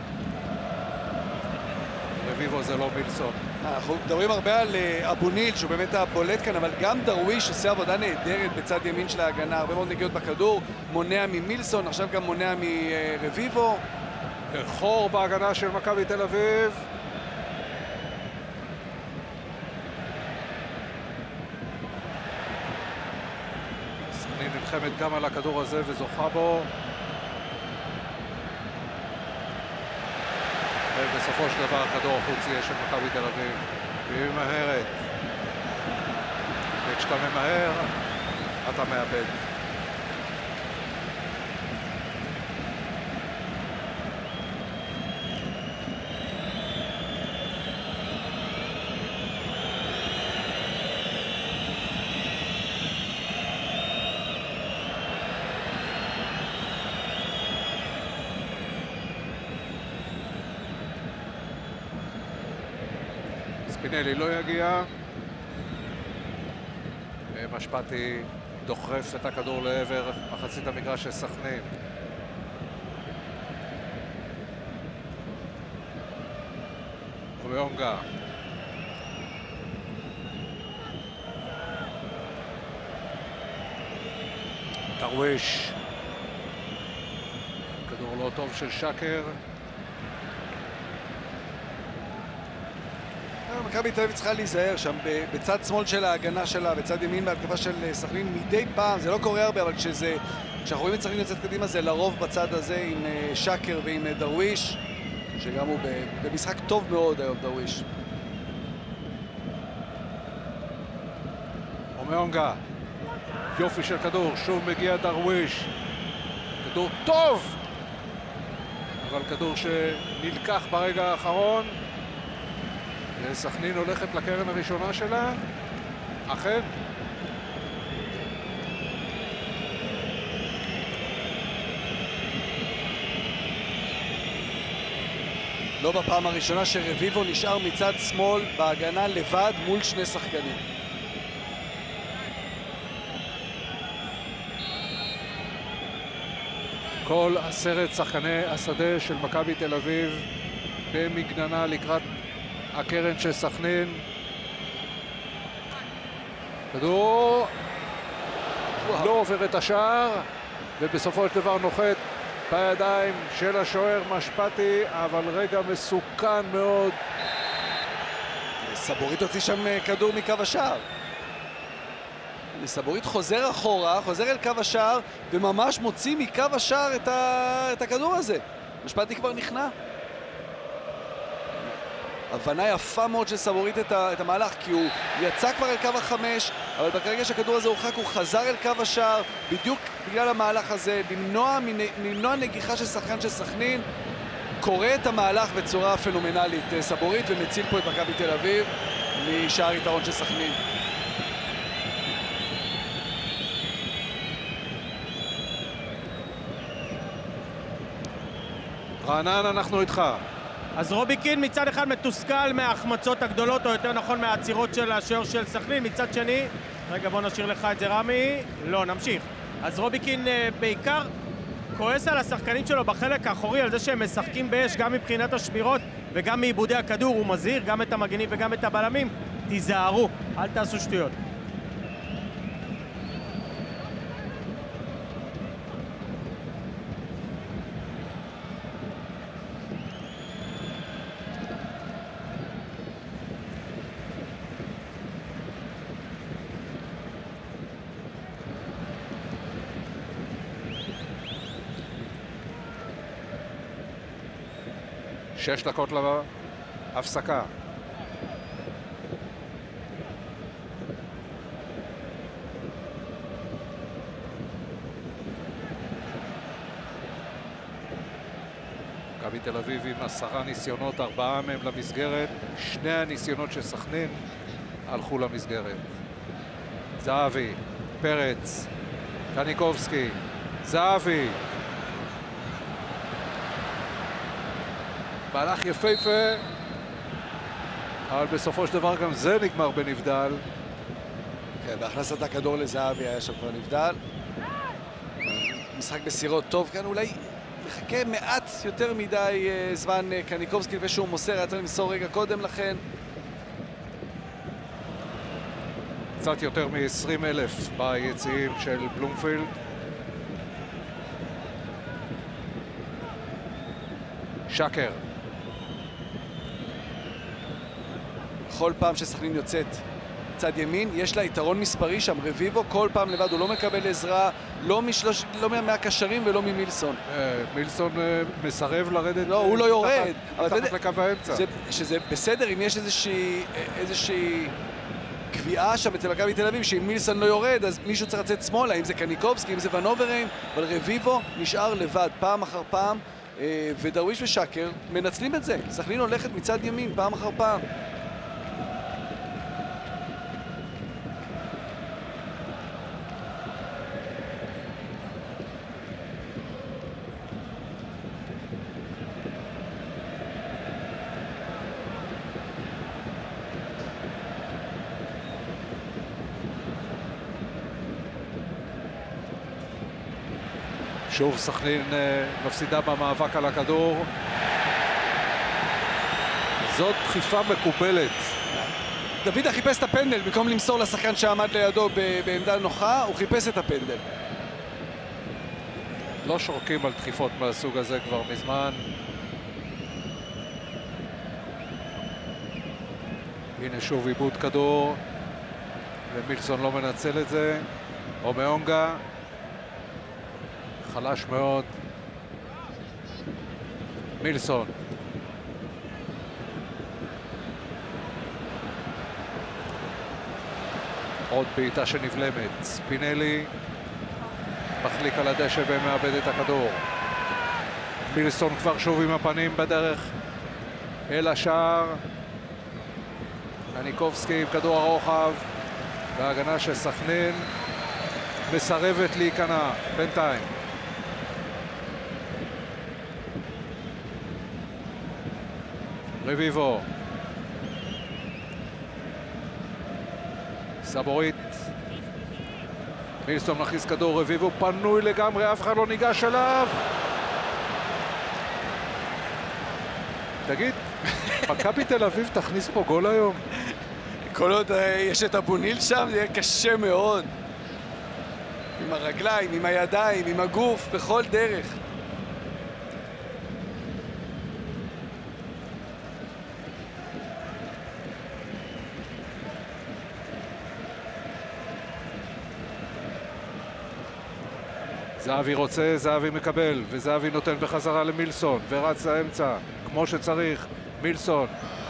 רביבו זה לא מילסון. אנחנו מדברים הרבה על אבו ניל שהוא באמת הבולט כאן, אבל גם דרוויש עושה עבודה נהדרת בצד ימין של ההגנה, הרבה מאוד נגיעות בכדור, מונע ממילסון, עכשיו גם מונע מרביבו. חור בהגנה של מכבי תל אביב. סכנין נלחמת גם על הכדור הזה וזוכה בו. ובסופו של דבר הכדור החוצי של מכבי תל אביב, והיא ממהרת. וכשאתה ממהר, אתה מאבד. ספינלי לא יגיע, משפטי דוחף את הכדור לעבר מחצית המגרש של סכנין. אוביונגה. דרוויש. כדור לא טוב של שקר. מכבי תל אביב צריכה להיזהר שם בצד שמאל של ההגנה שלה, בצד ימין בהתקפה של סכנין מדי פעם, זה לא קורה הרבה, אבל כשאנחנו רואים את סכנין יוצאת קדימה זה לרוב בצד הזה עם שקר ועם דרוויש, שגם הוא במשחק טוב מאוד היום דרוויש. אוביונגה, יופי של כדור, שוב מגיע דרוויש, כדור טוב, אבל כדור שנלקח ברגע האחרון. סכנין הולכת לקרן הראשונה שלה, אכן. לא בפעם הראשונה שרביבו נשאר מצד שמאל בהגנה לבד מול שני שחקנים. כל 10 שחקני השדה של מכבי תל אביב במגננה לקראת הקרן של סכנין. כדור לא עובר את השער ובסופו של דבר נוחת בידיים של השוער משפטי, אבל רגע מסוכן מאוד. סבורית הוציא שם כדור מקו השער. סבורית חוזר אחורה, חוזר אל קו השער, וממש מוציא מקו השער את הכדור הזה. משפטי כבר נכנע. הבנה יפה מאוד של סבורית את המהלך, כי הוא יצא כבר אל קו החמש, אבל ברגע שהכדור הזה הורחק, הוא חזר אל קו השער, בדיוק בגלל המהלך הזה, למנוע נגיחה של שחקן של סכנין, קורא את המהלך בצורה פנומנלית סבורית, ומציל פה את מכבי תל אביב משער יתרון של סכנין. רענן, אנחנו איתך. אז רובי קין מצד אחד מתוסכל מההחמצות הגדולות, או יותר נכון מהעצירות של השוער של סכנין, מצד שני, רגע בוא נשאיר לך את זה רמי, לא, נמשיך. אז רובי קין בעיקר כועס על השחקנים שלו בחלק האחורי, על זה שהם משחקים באש גם מבחינת השמירות וגם מעיבודי הכדור, הוא מזהיר גם את המגנים וגם את הבלמים, תיזהרו, אל תעשו שטויות. שש דקות להפסקה. מכבי תל אביב עם 10 ניסיונות, 4 מהם למסגרת, 2 הניסיונות של סכנין הלכו למסגרת. זהבי, פרץ, קניקובסקי, זהבי. מהלך יפהפה, אבל בסופו של דבר גם זה נגמר בנבדל. כן, בהכנסת הכדור לזהבי היה שם כבר נבדל. משחק בסירות טוב כאן, אולי מחכה מעט יותר מדי זמן קניקובסקי ושהוא מוסר, היה צריך למסור רגע קודם לכן. קצת יותר מ-20,000 ביציעים של בלומפילד. שקר. כל פעם שסכנין יוצאת צד ימין, יש לה יתרון מספרי שם, רביבו כל פעם לבד, הוא לא מקבל עזרה, לא מהקשרים ולא ממילסון. מילסון מסרב לרדת. לא, הוא לא יורד. מתחת לקו האמצע. שזה בסדר אם יש איזושהי קביעה שם אצל מכבי תל אביב, שאם מילסון לא יורד, אז מישהו צריך לצאת שמאלה, אם זה קניקובסקי, אם זה ונוברהיים, אבל רביבו נשאר לבד פעם אחר פעם, ודרוויש ושקר מנצלים את זה. סכנין הולכת מצד ימין פעם אחר פעם. שוב סכנין מפסידה במאבק על הכדור. זאת דחיפה מקובלת. דוידה חיפש את הפנדל, במקום למסור לשחקן שעמד לידו בעמדה נוחה, הוא חיפש את הפנדל. לא שורקים על דחיפות מהסוג הזה כבר מזמן. הנה שוב עיבוד כדור, ומילסון לא מנצל את זה. אומאונגה חלש מאוד. מילסון. עוד בעיטה שנבלמת. ספינלי מחליק על הדשא ומאבד את הכדור. מילסון כבר שוב עם הפנים בדרך אל השער. קניקובסקי עם כדור הרוחב, וההגנה של סכנין מסרבת להיכנע בינתיים. רביבו, סבורית, מילסון מכניס כדור, רביבו פנוי לגמרי, אף אחד לא ניגש אליו. תגיד, מכבי תל אביב תכניס פה גול היום? כל עוד יש את אבוניל שם, זה יהיה קשה מאוד. עם הרגליים, עם הידיים, עם הגוף, בכל דרך. זהבי רוצה, זהבי מקבל, וזהבי נותן בחזרה למילסון, ורץ לאמצע, כמו שצריך, מילסון.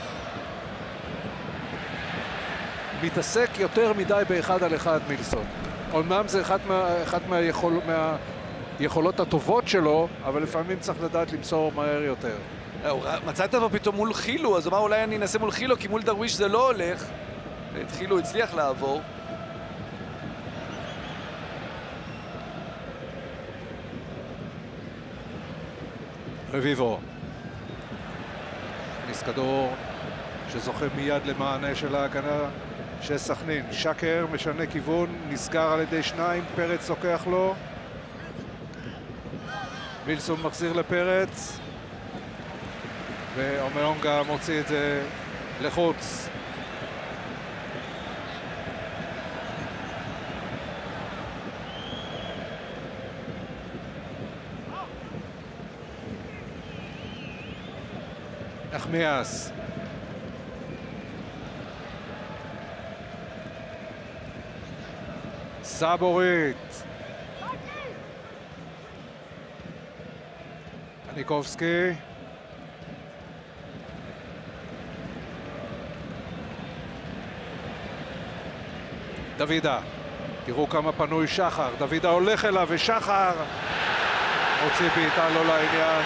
מתעסק יותר מדי באחד על אחד מילסון. אומנם זה אחת מהיכולות הטובות שלו, אבל לפעמים צריך לדעת למסור מהר יותר. מצא את עצמו פתאום מול חילו, אז הוא אמר אולי אני אנסה מול חילו, כי מול דרוויש זה לא הולך. את חילו הצליח לעבור. רביבו. ניס כדור שזוכה מיד למענה של ההגנה של סכנין. שקר משנה כיוון, נסגר על ידי שניים, פרץ לוקח לו. מילסון מחזיר לפרץ. ואומיונגה מוציא את זה לחוץ. נחמיאס. סבורית. ניקובסקי. דוידה. תראו כמה פנוי שחר. דוידה הולך אליו ושחר מוציא בעיטה לא לעניין.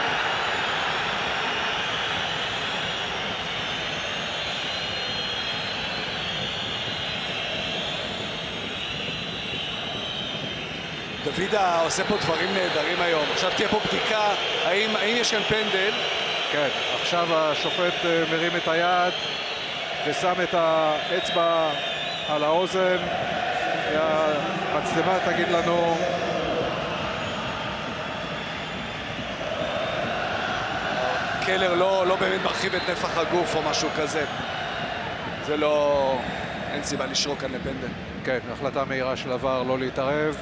דוידה עושה פה דברים נהדרים היום. עכשיו תהיה פה בדיקה האם יש כאן פנדל. כן, עכשיו השופט מרים את היד ושם את האצבע על האוזן. המצלמה תגיד לנו. קלר לא באמת מרחיב את נפח הגוף או משהו כזה. זה לא... אין סיבה לשרוק כאן לפנדל. כן, החלטה מהירה של עבר לא להתערב.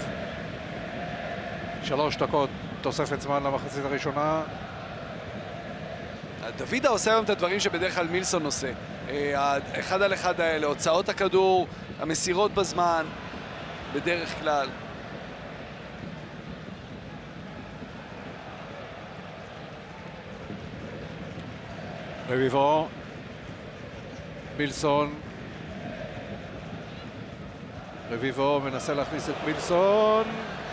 3 דקות תוספת זמן למחצית הראשונה. דוידה עושה היום את הדברים שבדרך כלל מילסון עושה. האחד על אחד האלה, הוצאות הכדור, המסירות בזמן, בדרך כלל. רביבו. מילסון. רביבו מנסה להכניס את מילסון.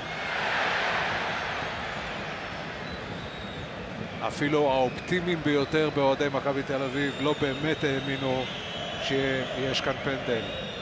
אפילו האופטימיים ביותר באוהדי מכבי תל אביב לא באמת האמינו שיש כאן פנדל.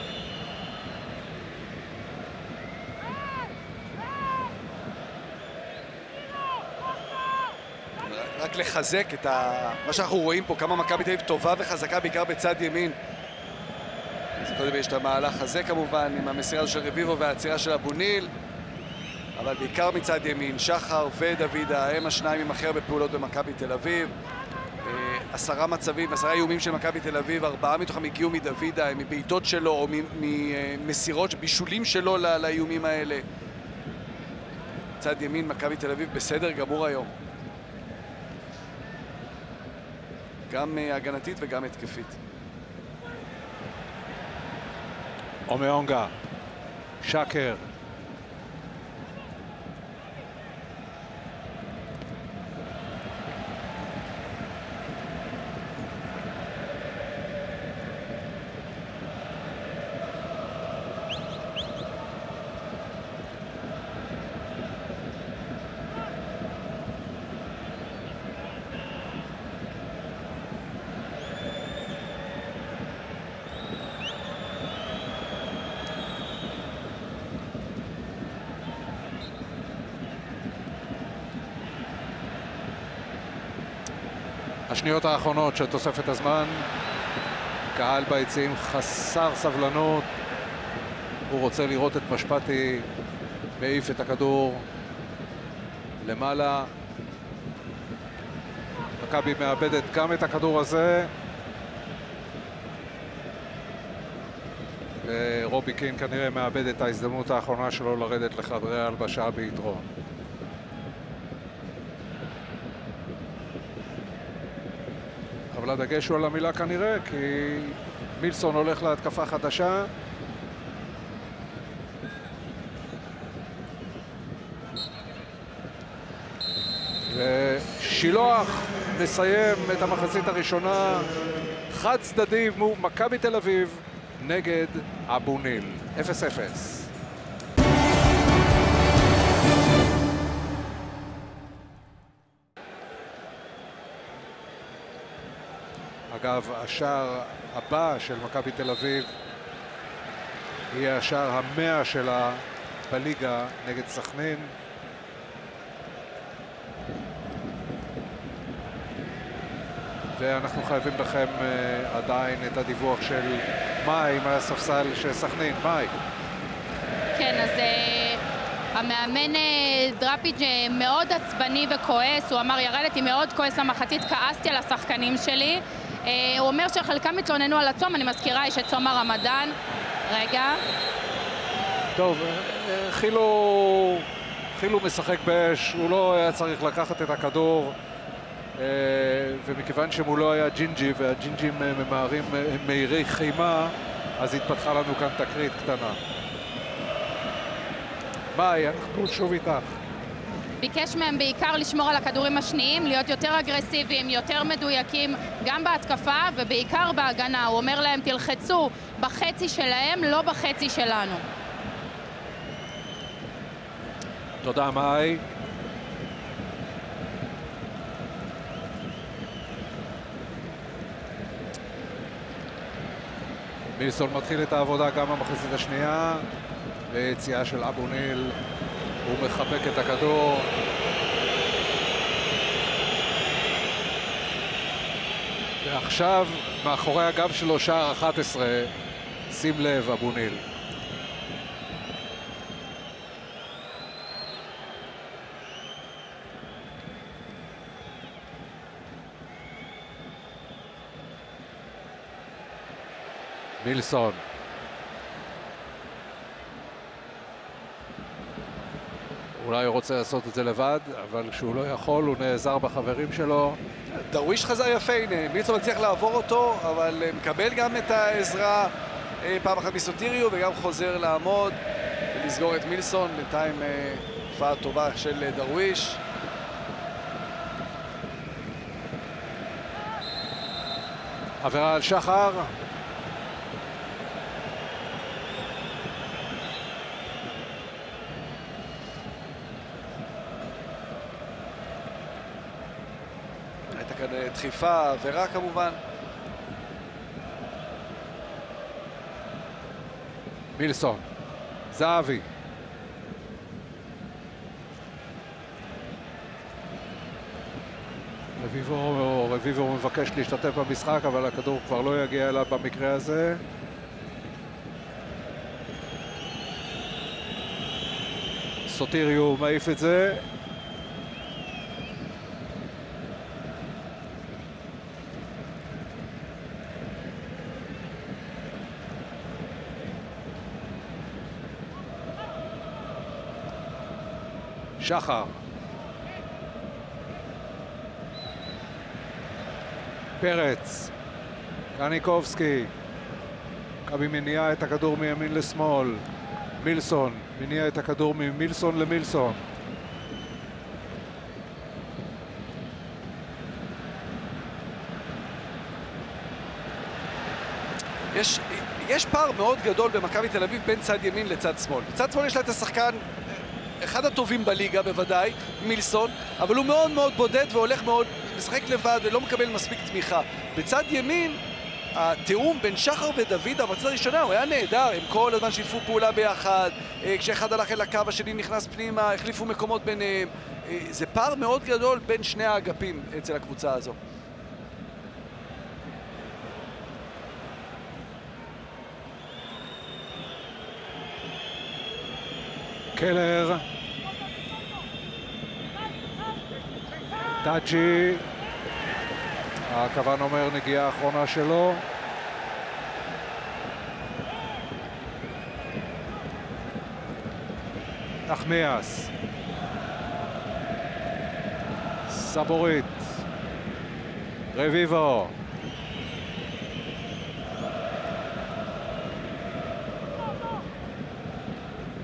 רק לחזק את מה שאנחנו רואים פה, כמה מכבי תל אביב טובה וחזקה בעיקר בצד ימין. אז קודם יש את המהלך הזה כמובן עם המסירה הזו של רביבו והעצירה של אבו ניל, אבל בעיקר מצד ימין, שחר ודוידה הם השניים עם הכי הרבה פעולות במכבי תל אביב. 10 מצבים, 10 איומים של מכבי תל אביב, 4 מתוכם הגיעו מדוידה, מבעיטות שלו או ממסירות, בישולים שלו לאיומים האלה. צד ימין, מכבי תל אביב בסדר גמור היום. גם הגנתית וגם התקפית. אומיונגה. שקר. השניות האחרונות של תוספת הזמן, קהל ביציעים חסר סבלנות, הוא רוצה לראות את משפטי מעיף את הכדור למעלה. מכבי מאבדת גם את הכדור הזה, ורובי קין כנראה מאבד את ההזדמנות האחרונה שלו לרדת לחדרי ההלבשה ביתרון. אבל הדגש הוא על המילה כנראה, כי מילסון הולך להתקפה חדשה. שילוח מסיים את המחצית הראשונה חד צדדי מול מכבי תל אביב נגד אבו ניל. 0-0. אגב, השער הבא של מכבי תל אביב יהיה השער 100 שלה בליגה נגד סכנין. ואנחנו חייבים לכם עדיין את הדיווח של מאי מהספסל של סכנין. מאי. כן, אז המאמן דראפיג' מאוד עצבני וכועס. הוא אמר, ירדתי מאוד כועס למחצית, כעסתי על השחקנים שלי. הוא אומר שחלקם התלוננו על הצום, אני מזכירה, יש את צום הרמדאן. רגע. טוב, חילו משחק באש, הוא לא היה צריך לקחת את הכדור, ומכיוון שמולו היה ג'ינג'י, והג'ינג'ים ממהרים מהירי חימה, אז התפתחה לנו כאן תקרית קטנה. מאי, אנחנו שוב איתך. ביקש מהם בעיקר לשמור על הכדורים השניים, להיות יותר אגרסיביים, יותר מדויקים, גם בהתקפה ובעיקר בהגנה. הוא אומר להם, תלחצו בחצי שלהם, לא בחצי שלנו. תודה, מאי. מילסון מתחיל את העבודה גם במחצית השנייה, ביציאה של אבו ניל. הוא מחבק את הכדור. ועכשיו, מאחורי הגב שלו שער 11, שים לב, אבו ניל. מילסון. אולי הוא רוצה לעשות את זה לבד, אבל כשהוא לא יכול, הוא נעזר בחברים שלו. דרוויש חזר יפה, הנה, מילסון מצליח לעבור אותו, אבל מקבל גם את העזרה פעם אחת מסוטיריו, וגם חוזר לעמוד ולסגור את מילסון. בינתיים הופעה טובה של דרוויש. עבירה על שחר. דחיפה, עבירה כמובן. מילסון, זהבי. רביבו מבקש להשתתף במשחק, אבל הכדור כבר לא יגיע אליו במקרה הזה. סוטיריו מעיף את זה. שחר. פרץ. קניקובסקי. מכבי מניע את הכדור מימין לשמאל. מילסון מניע את הכדור ממילסון למילסון. יש פער מאוד גדול במכבי תל אביב בין צד ימין לצד שמאל. בצד שמאל יש לה את השחקן אחד הטובים בליגה בוודאי, מילסון, אבל הוא מאוד מאוד בודד והולך מאוד, משחק לבד ולא מקבל מספיק תמיכה. בצד ימין, התיאום בין שחר ודוד, המחצית הראשונה, הוא היה נהדר, הם כל הזמן שיתפו פעולה ביחד, כשאחד הלך אל הקו, השני נכנס פנימה, החליפו מקומות ביניהם. זה פער מאוד גדול בין שני האגפים אצל הקבוצה הזו. קלר. טאצ'י. הכוון אומר נגיעה האחרונה שלו. נחמיאס. סבורית. רביבו.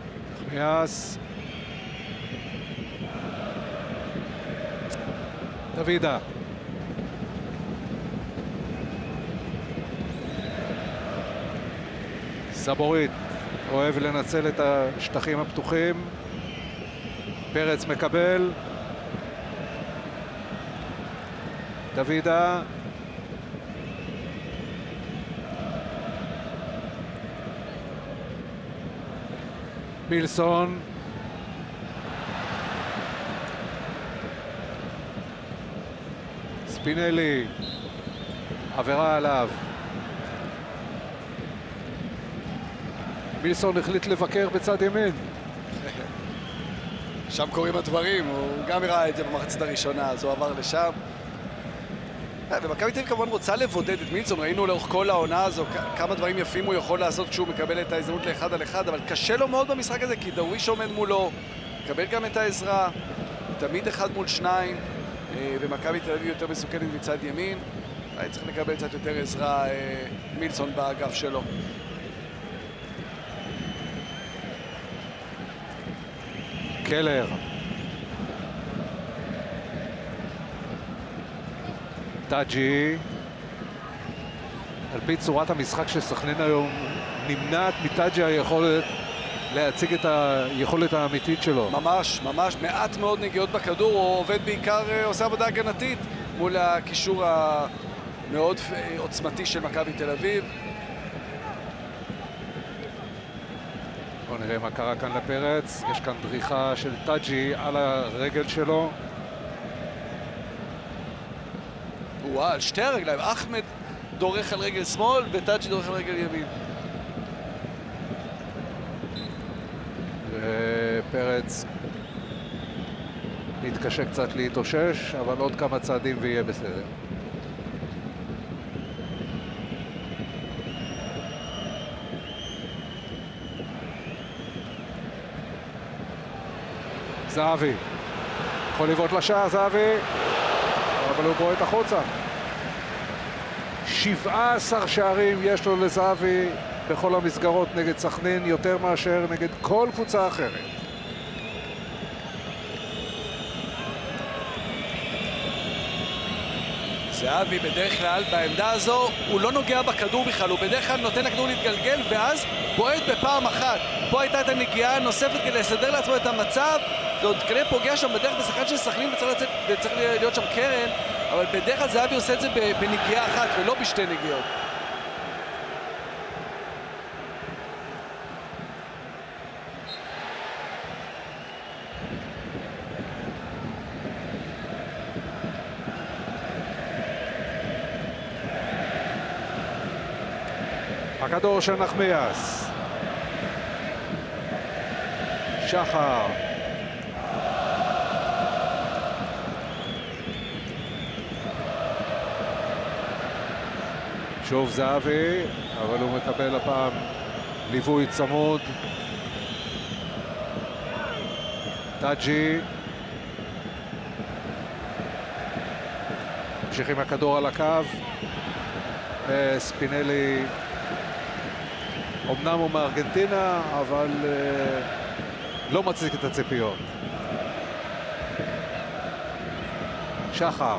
נחמיאס. דוידה. סבורית אוהב לנצל את השטחים הפתוחים. פרץ מקבל. דוידה. מילסון. ספינלי. עבירה עליו. מילסון החליט לבקר בצד ימין. שם קוראים הדברים, הוא גם ראה את זה במחצית הראשונה, אז הוא עבר לשם. ומכבי תל אביב כמובן רוצה לבודד את מילסון, ראינו לאורך כל העונה הזו כמה דברים יפים הוא יכול לעשות כשהוא מקבל את ההזדמנות לאחד על אחד, אבל קשה לו מאוד במשחק הזה, כי דרוויש עומד מולו, מקבל גם את העזרה, תמיד אחד מול שניים, ומכבי תל אביב יותר מסוכנת מצד ימין, היה צריך לקבל קצת יותר עזרה מילסון באגף שלו. קלר. טאג'י. על פי צורת המשחק של סכנין היום, נמנעת מטאג'י היכולת להציג את היכולת האמיתית שלו. ממש, ממש, מעט מאוד נגיעות בכדור, הוא עובד בעיקר, עושה עבודה הגנתית מול הקישור המאוד עוצמתי של מכבי תל אביב. בואו נראה מה קרה כאן לפרץ. יש כאן דריכה של טאג'י על הרגל שלו. על שתי הרגליים, אחמד דורך על רגל שמאל וטאג'י דורך על רגל ימין. ופרץ מתקשה קצת להתאושש, אבל עוד כמה צעדים ויהיה בסדר. זהבי יכול לבעוט לשער, זהבי, אבל הוא בועט החוצה. 17 שערים יש לו לזהבי בכל המסגרות נגד סכנין, יותר מאשר נגד כל קבוצה אחרת. זהבי בדרך כלל בעמדה הזו הוא לא נוגע בכדור בכלל, הוא בדרך כלל נותן לכדור להתגלגל ואז בועט בפעם אחת. פה הייתה את הנגיעה הנוספת כדי לסדר לעצמו את המצב, זה עוד כנראה פוגע שם בדרך בשחקן של סכנין וצריך להיות שם קרן, אבל בדרך כלל זהבי עושה את זה בנגיעה אחת ולא בשתי נגיעות. הכדור של נחמיאס. שחר. שוב זהבי, אבל הוא מקבל הפעם ליווי צמוד. טאג'י. ממשיכים הכדור על הקו. ספינלי אמנם הוא מארגנטינה, אבל לא מצדיק את הציפיות. שחר.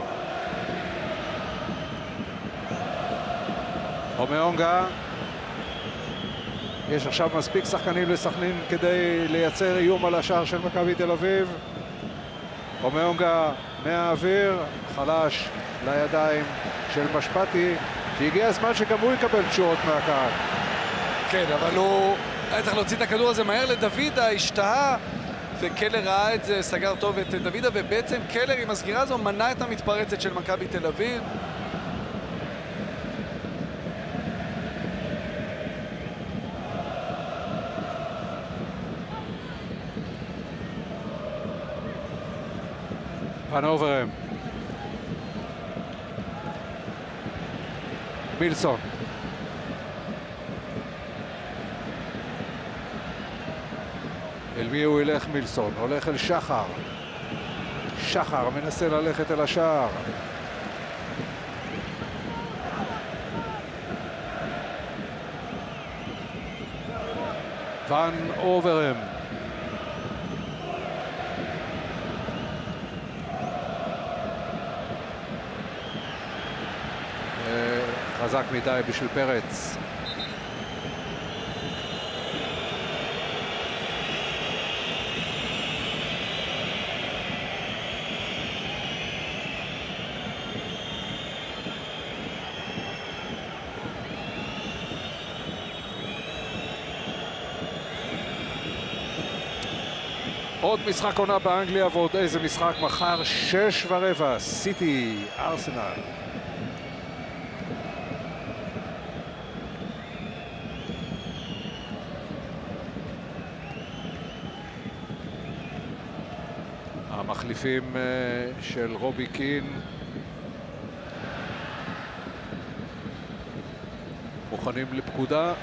אומאונגה. יש עכשיו מספיק שחקנים לסכנין כדי לייצר איום על השער של מכבי תל אביב. אומאונגה מהאוויר, חלש לידיים של משפטי, שהגיע הזמן שגם הוא יקבל תשואות מהקהל. כן, אבל הוא היה צריך להוציא את הכדור הזה מהר לדוידה, השתהה, וקלר ראה את זה, סגר טוב את דוידה, ובעצם קלר עם הסגירה הזו מנע את המתפרצת של מכבי תל אביב. הנוברם. מילסון. אל מי הוא ילך מילסון? הולך אל שחר. שחר מנסה ללכת אל השער. ון אוברם. חזק מדי בשביל פרץ. עוד משחק עונה באנגליה ועוד איזה משחק מחר 6:15, סיטי, ארסנל. המחליפים של רובי קין מוכנים לפקודה.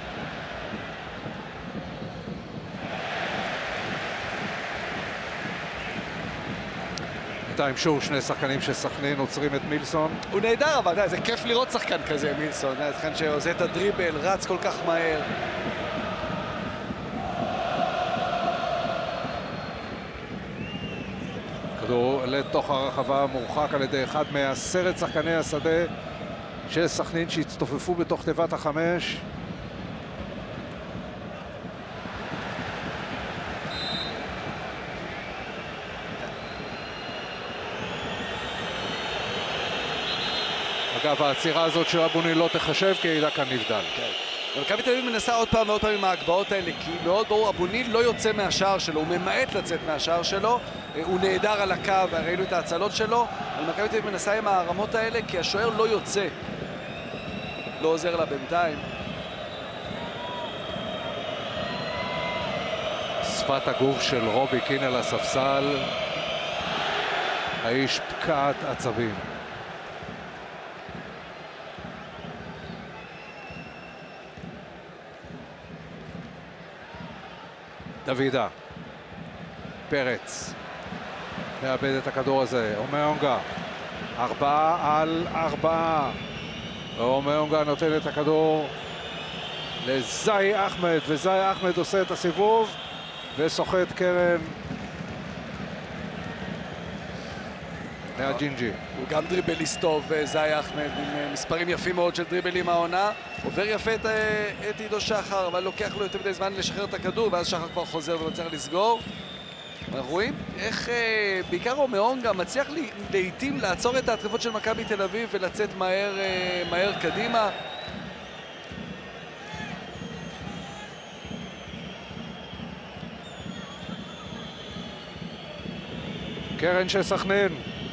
בינתיים שור שני שחקנים של סכנין עוצרים את מילסון. הוא נהדר, אבל זה כיף לראות שחקן כזה, מילסון. שחקן שעושה את הדריבל, רץ כל כך מהר. כדור לתוך הרחבה, מורחק על ידי אחד מ10 שחקני השדה של סכנין שהצטופפו בתוך תיבת החמש. אגב, העצירה הזאת של אבוני לא תחשב כי היה כאן נבדל. מכבי תל אביב מנסה עוד פעם ועוד פעם עם ההגבהות האלה, כי מאוד ברור, אבוני לא יוצא מהשער שלו, הוא ממעט לצאת מהשער שלו, הוא נהדר על הקו, ראינו את ההצלות שלו, אבל מכבי תל אביב מנסה עם הרמות האלה, כי השוער לא יוצא. לא עוזר לה בינתיים. שפת הגוף של רובי קין על הספסל, האיש פקעת עצבים. דוידה, פרץ, מאבד את הכדור הזה, אומאונגה, 4-4, אומאונגה נותן את הכדור לזאי אחמד, וזאי אחמד עושה את הסיבוב וסוחט קרן מהג'ינג'י. הוא גם דריבליסט טוב, זאי אחמד, עם מספרים יפים מאוד של דריבלים העונה. עובר יפה את עידו שחר, אבל לוקח לו יותר מדי זמן לשחרר את הכדור, ואז שחר כבר חוזר ומצליח לסגור. אנחנו רואים איך בעיקר אומאונגה מצליח לעיתים לעצור את ההתקפות של מכבי תל אביב ולצאת מהר קדימה. קרן של סכנין.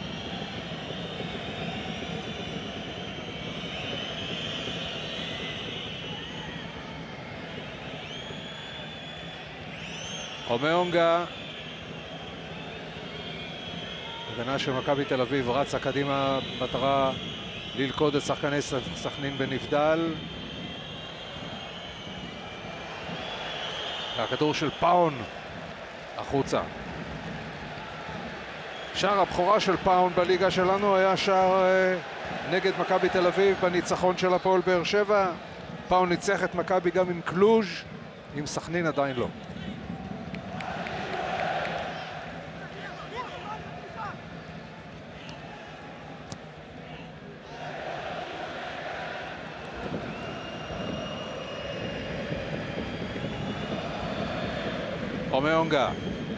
אומאונגה, הגנה של מכבי תל אביב רצה קדימה במטרה ללכוד את שחקני סכנין בנבדל. הכדור של פאון החוצה. שער הבכורה של פאון בליגה שלנו היה שער נגד מכבי תל אביב בניצחון של הפועל באר שבע. פאון ניצח את מכבי גם עם קלוז', עם סכנין עדיין לא. אומאונגה.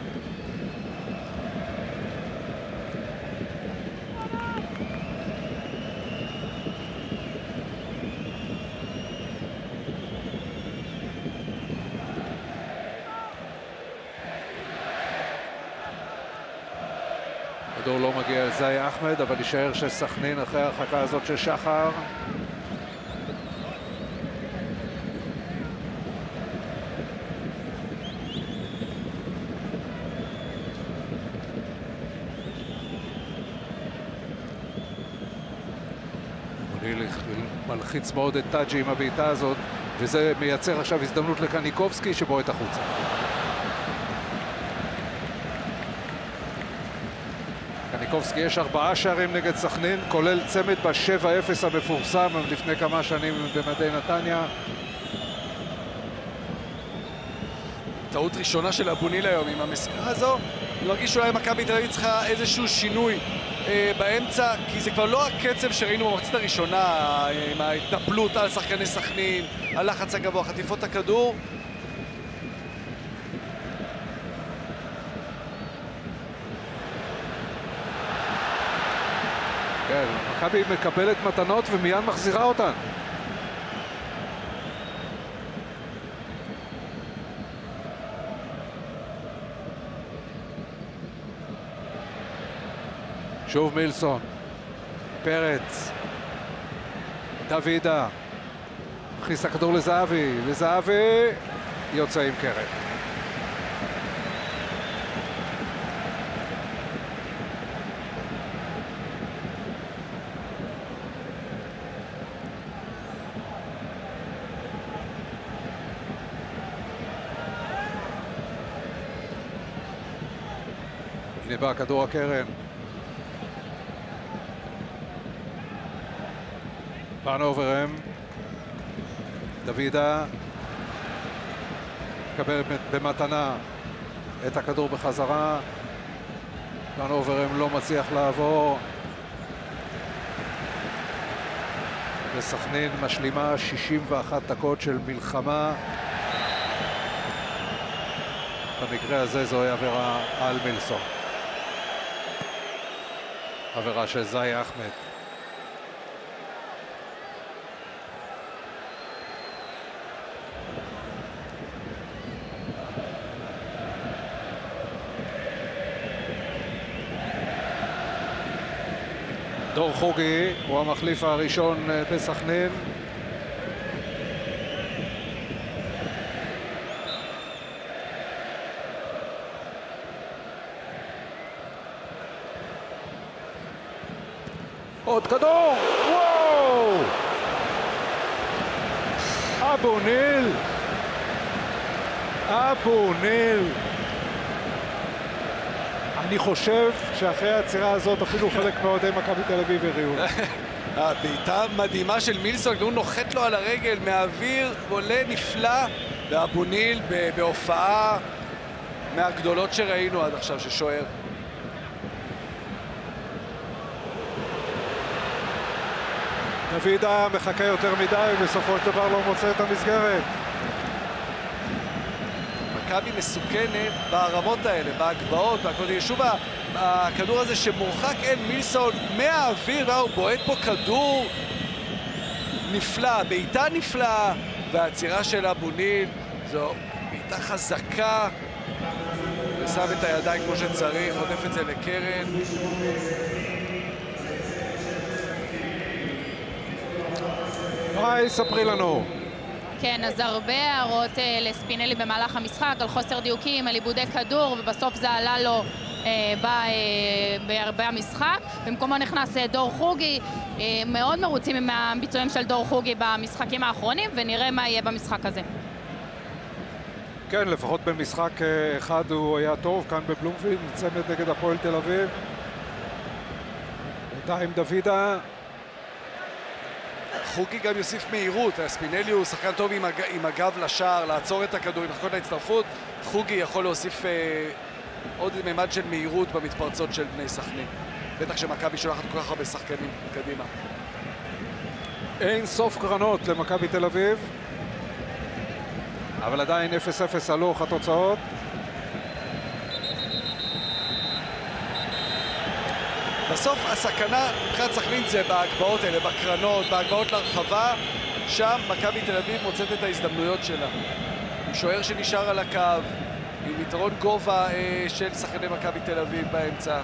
הכדור לא מגיע לזאי אחמד, אבל יישאר של סכנין אחרי ההרחקה הזאת של שחר. מלחיץ מאוד את טאג'י עם הבעיטה הזאת, וזה מייצר עכשיו הזדמנות לקניקובסקי שבועט החוצה. קניקובסקי יש 4 שערים נגד סכנין, כולל צמד ב-7-0 המפורסם לפני כמה שנים במדי נתניה. טעות ראשונה של אבוניל היום עם המסירה הזו. אני מרגיש שאולי מכבי תל אביב צריכה איזשהו שינוי באמצע, כי זה כבר לא הקצב שראינו במחצית הראשונה, עם ההתנפלות על שחקני סכנין, הלחץ הגבוה, חטיפות הכדור. כן, מכבי מקבלת מתנות ומיד מחזירה אותן. שוב מילסון, פרץ, דוידה, מכניס הכדור לזהבי, וזהבי יוצא עם קרן. הנה בא כדור הקרן. פן אוברם, דוידה מקבל במתנה את הכדור בחזרה. פן אוברם לא מצליח לעבור, וסכנין משלימה 61 דקות של מלחמה. במקרה הזה זוהי עבירה על מילסון, עבירה של זאי אחמד. דור חוגי הוא המחליף הראשון בסכנין. עוד כדור, וואו! אבו ניל, אבו ניל. אני חושב שאחרי העצירה הזאת אפילו חלק מאוהדי מכבי תל אביב הריעו. בעיטה מדהימה של מילסון, הוא נוחת לו על הרגל מהאוויר, עולה נפלא, ואבו ניל בהופעה מהגדולות שראינו עד עכשיו ששוער. דוידה מחכה יותר מדי ובסופו של דבר לא מוצא את המסגרת. מכבי מסוכנת ברמות האלה, בהגבהות, שוב הכדור הזה שמורחק אין מילסון מהאוויר, והוא בועט פה כדור נפלא, בעיטה נפלאה, והעצירה של אבו ניל זו בעיטה חזקה, ושם את הידיים כמו שצריך, עודף את זה לקרן. היי, ספרי לנו. כן, אז הרבה הערות לספינלי במהלך המשחק על חוסר דיוקים, על עיבודי כדור, ובסוף זה עלה לו בהרבה המשחק. במקומו נכנס דור חוגי, מאוד מרוצים עם הביצועים של דור חוגי במשחקים האחרונים, ונראה מה יהיה במשחק הזה. כן, לפחות במשחק אחד הוא היה טוב, כאן בבלומפילד, צמד נגד הפועל תל אביב. בינתיים דוידה. חוגי גם יוסיף מהירות, ספינלי הוא שחקן טוב עם הגב לשער, לעצור את הכדור, עם לחכות להצטרפות. חוגי יכול להוסיף עוד ממד של מהירות במתפרצות של בני סכנין. בטח שמכבי שולחת כל כך הרבה שחקנים קדימה. אין סוף קרנות למכבי תל אביב, אבל עדיין 0-0 הלוך התוצאות. בסוף הסכנה מבחינת סכנין זה בהגבהות האלה, בקרנות, בהגבהות לרחבה, שם מכבי תל אביב מוצאת את ההזדמנויות שלה. עם שוער שנשאר על הקו, עם יתרון גובה של שחקני מכבי תל אביב באמצע.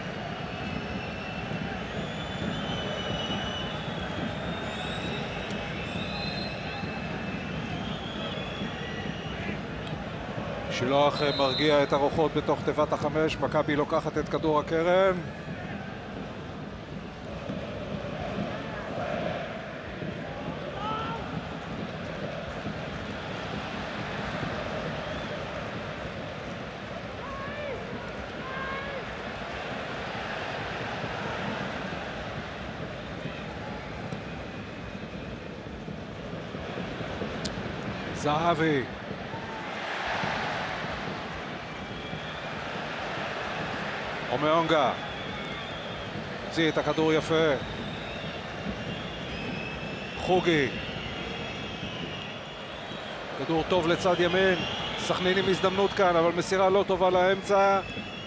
שילוח מרגיע את הרוחות בתוך תיבת החמש, מכבי לוקחת את כדור הקרן. זהבי. אומאונגה. הוציא את הכדור יפה. חוגי. כדור טוב לצד ימין. סכנין עם הזדמנות כאן, אבל מסירה לא טובה לאמצע.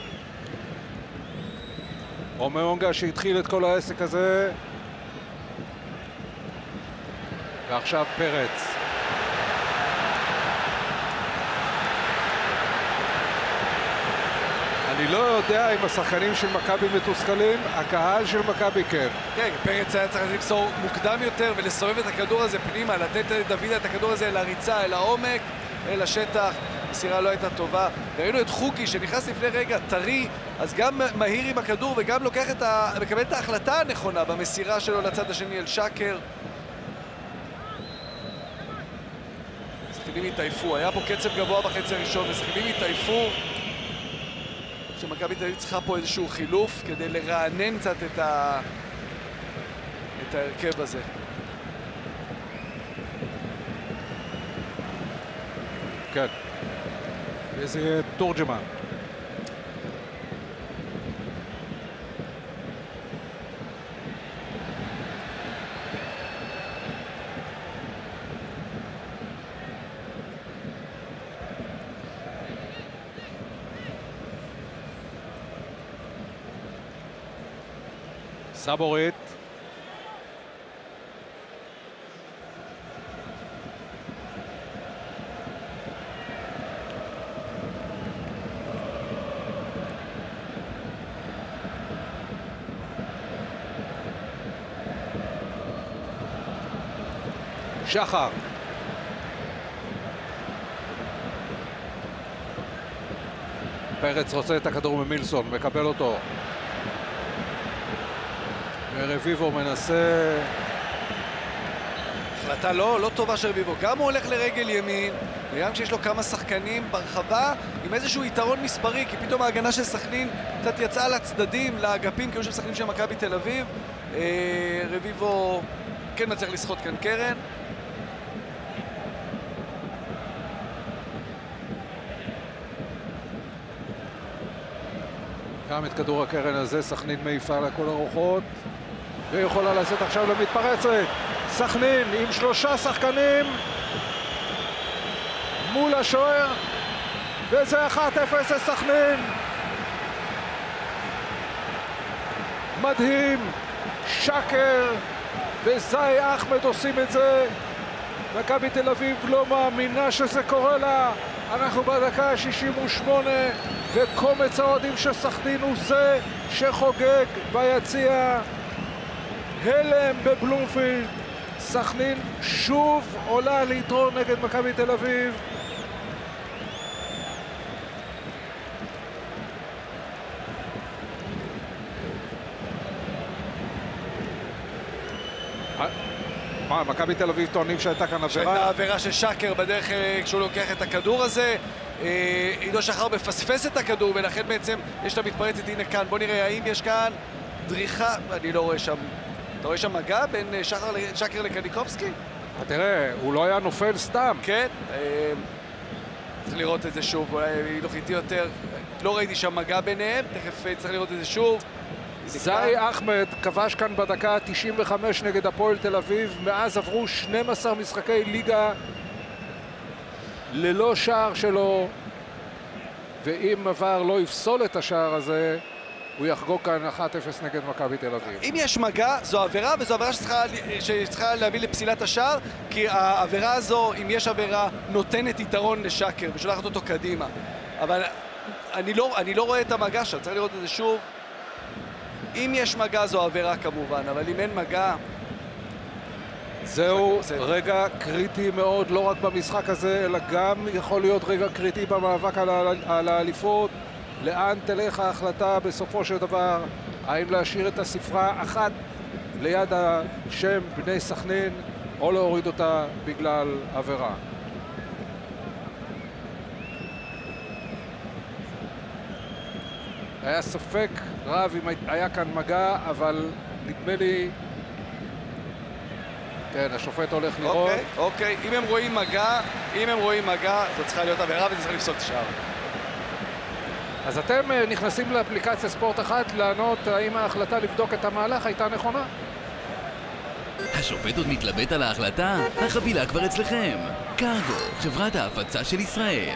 אומונגה שהתחיל את כל העסק הזה. ועכשיו פרץ. אני לא יודע אם השחקנים של מכבי מתוסכלים, הקהל של מכבי כן. כן, פרץ היה צריך למסור מוקדם יותר ולסובב את הכדור הזה פנימה, לתת לדוידה את הכדור הזה לריצה, אל העומק, אל השטח. מסירה לא הייתה טובה. ראינו את חוקי שנכנס לפני רגע טרי, אז גם מהיר עם הכדור וגם מקבל את ההחלטה הנכונה במסירה שלו לצד השני אל שקר. סכנין התעייפו, היה פה קצב גבוה בחצי הראשון, וסכנין התעייפו. שמכבי תל אביב צריכה פה איזשהו חילוף כדי לרענן קצת את ההרכב הזה. כן. וזה יהיה תורג'מן. סבורית. שחר. פרץ רוצה את הכדור ממילסון, מקבל אותו. ורביבו מנסה... החלטה לא טובה של רביבו. גם הוא הולך לרגל ימין, וגם כשיש לו כמה שחקנים ברחבה עם איזשהו יתרון מספרי, כי פתאום ההגנה של סכנין קצת יצאה לצדדים, לאגפים, כאילו של סכנין של מכבי תל אביב. רביבו כן מצליח לסחוט כאן קרן. גם את כדור הקרן הזה, סכנין מעיפה לכל הרוחות ויכולה לעשות עכשיו למתפרצת. סכנין עם 3 שחקנים מול השוער, וזה 1-0 לסכנין. מדהים, שקר וזי אחמד עושים את זה. מכבי תל אביב לא מאמינה שזה קורה לה. אנחנו בדקה 68 וקומץ האוהדים של סכנין הוא זה שחוגג ביציע. הלם בבלומפילד. סכנין שוב עולה ליתרון נגד מכבי תל אביב. מכבי תל אביב טוענים שהייתה כאן עבירה? שהייתה עבירה של שקר בדרך כשהוא לוקח את הכדור הזה. עידו שחר מפספס את הכדור, ולכן בעצם יש את המתפרצת. הנה כאן, בוא נראה האם יש כאן דריכה. אני לא רואה שם. אתה רואה שם מגע בין שקר לקניקובסקי? תראה, הוא לא היה נופל סתם. כן, צריך לראות את זה שוב, אולי הילוכיתי יותר. לא ראיתי שם מגע ביניהם, תכף צריך לראות את זה שוב. זי אחמד כבש כאן בדקה 95 נגד הפועל תל אביב. מאז עברו 12 משחקי ליגה ללא שער שלו, ואם עבר לא יפסול את השער הזה, הוא יחגוג כאן 1-0 נגד מכבי תל אביב. אם יש מגע, זו עבירה, וזו עבירה שצריכה להביא לפסילת השער, כי העבירה הזו, אם יש עבירה, נותנת יתרון לשקר ושולחת אותו קדימה. אבל אני לא רואה את המגע שם, צריך לראות את זה שוב. אם יש מגע זו עבירה כמובן, אבל אם אין מגע... זהו רגע קריטי מאוד, לא רק במשחק הזה, אלא גם יכול להיות רגע קריטי במאבק על האליפות. לאן תלך ההחלטה בסופו של דבר? האם להשאיר את הספרה אחת ליד השם בני סכנין, או להוריד אותה בגלל עבירה? היה ספק רב אם היה כאן מגע, אבל נדמה לי... כן, השופט הולך לראות. אוקיי, אם הם רואים מגע, זו צריכה להיות עבירה וזה צריך לפסול את השער. אז אתם נכנסים לאפליקציה ספורט אחת לענות האם ההחלטה לבדוק את המהלך הייתה נכונה? השופט עוד מתלבט על ההחלטה? החבילה כבר אצלכם. קרגו, חברת ההפצה של ישראל.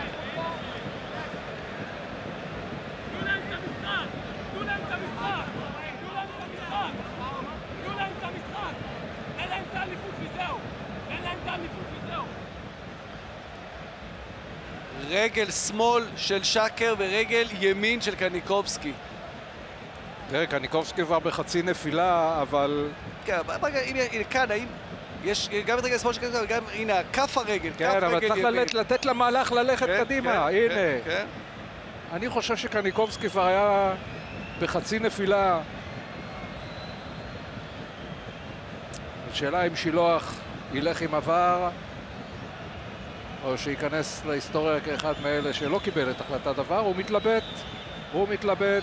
רגל שמאל של שקר ורגל ימין של קניקובסקי. תראה, קניקובסקי כבר בחצי נפילה, אבל... כן, הנה, כאן, האם... יש גם את רגל שמאל של קניקובסקי, וגם, הנה, כף הרגל, כף כן, אבל רגל צריך ימין. לתת למהלך ללכת קדימה, הנה. כן. אני חושב שקניקובסקי כבר היה בחצי נפילה. השאלה אם שילוח ילך עם עבר, או שייכנס להיסטוריה כאחד מאלה שלא קיבל את החלטת עבר. הוא מתלבט.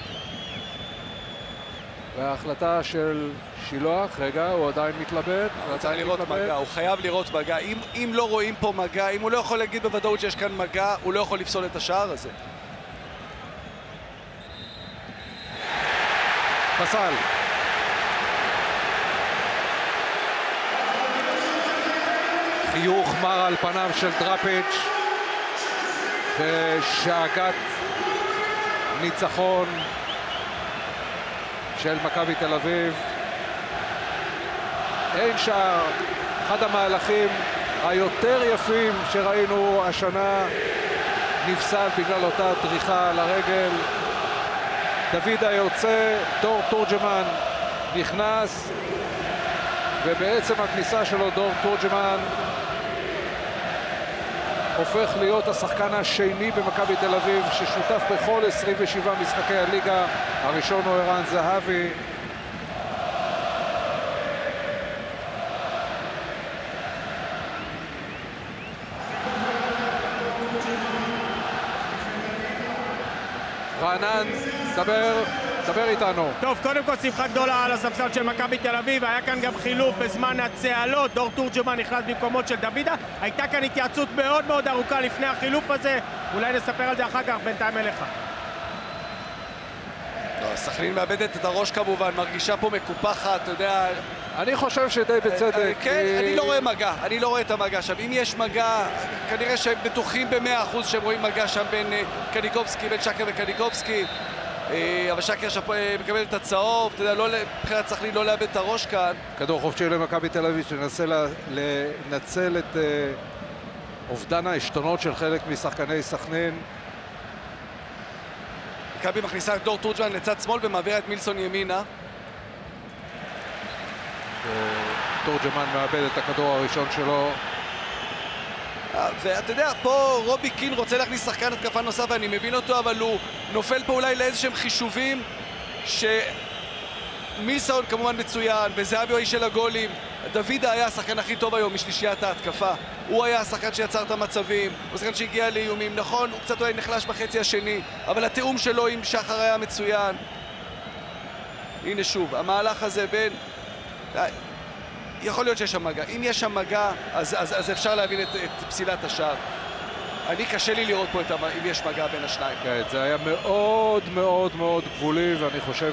וההחלטה של שילוח, רגע, הוא עדיין מתלבט. הוא צריך לראות מגע, הוא חייב לראות מגע. אם לא רואים פה מגע, אם הוא לא יכול להגיד בוודאות שיש כאן מגע, הוא לא יכול לפסול את השער הזה. פסל. חיוך מר על פניו של דראפיץ' ושאגת ניצחון של מכבי תל אביב. אין שער, אחד המהלכים היותר יפים שראינו השנה נפסל בגלל אותה דריכה על הרגל. דוידה יוצא, דור תורג'מן נכנס, ובעצם הכניסה שלו דור תורג'מן הופך להיות השחקן השני במכבי תל אביב ששותף בכל 27 משחקי הליגה. הראשון הוא ערן זהבי. רענן, דבר איתנו. טוב, קודם כל שמחה גדולה על הספסל של מכבי תל אביב. היה כאן גם חילוף בזמן הצהלות. דור תורג'מן נכנס במקומות של דוידה. הייתה כאן התייעצות מאוד מאוד ארוכה לפני החילוף הזה. אולי נספר על זה אחר כך, בינתיים אליך. סכנין מאבדת את הראש כמובן, מרגישה פה מקופחת, אתה יודע... אני חושב שדי בצדק. כן, אני לא רואה מגע, אני לא רואה את המגע שם. אם יש מגע, כנראה שהם בטוחים ב100% שהם רואים מגע שם בין קניקובסקי, בין שקר וקניקובסקי. אבל שקר מקבל את הצהוב, אתה יודע, מבחינת סכנין לא לאבד את הראש כאן. כדור חופשי למכבי תל אביב שננסה לנצל את אובדן העשתונות של חלק משחקני סכנין. מכבי מכניסה את דור תורג'מן לצד שמאל ומעבירה את מילסון ימינה. תורג'מן מאבד את הכדור הראשון שלו. ואתה יודע, פה רובי קין רוצה להכניס שחקן התקפה נוסף ואני מבין אותו, אבל הוא נופל פה אולי לאיזשהם חישובים מילסון כמובן מצוין, וזהבי הוא האיש של הגולים. דוידה היה השחקן הכי טוב היום משלישיית ההתקפה. הוא היה השחקן שיצר את המצבים, הוא השחקן שהגיע לאיומים. נכון, הוא קצת אולי נחלש בחצי השני, אבל התיאום שלו עם שחר היה מצוין. הנה שוב, המהלך הזה בין... יכול להיות שיש שם מגע. אם יש שם מגע, אז אפשר להבין את פסילת השער. אני קשה לי לראות פה אם יש מגע בין השניים. כן, זה היה מאוד מאוד מאוד גבולי, ואני חושב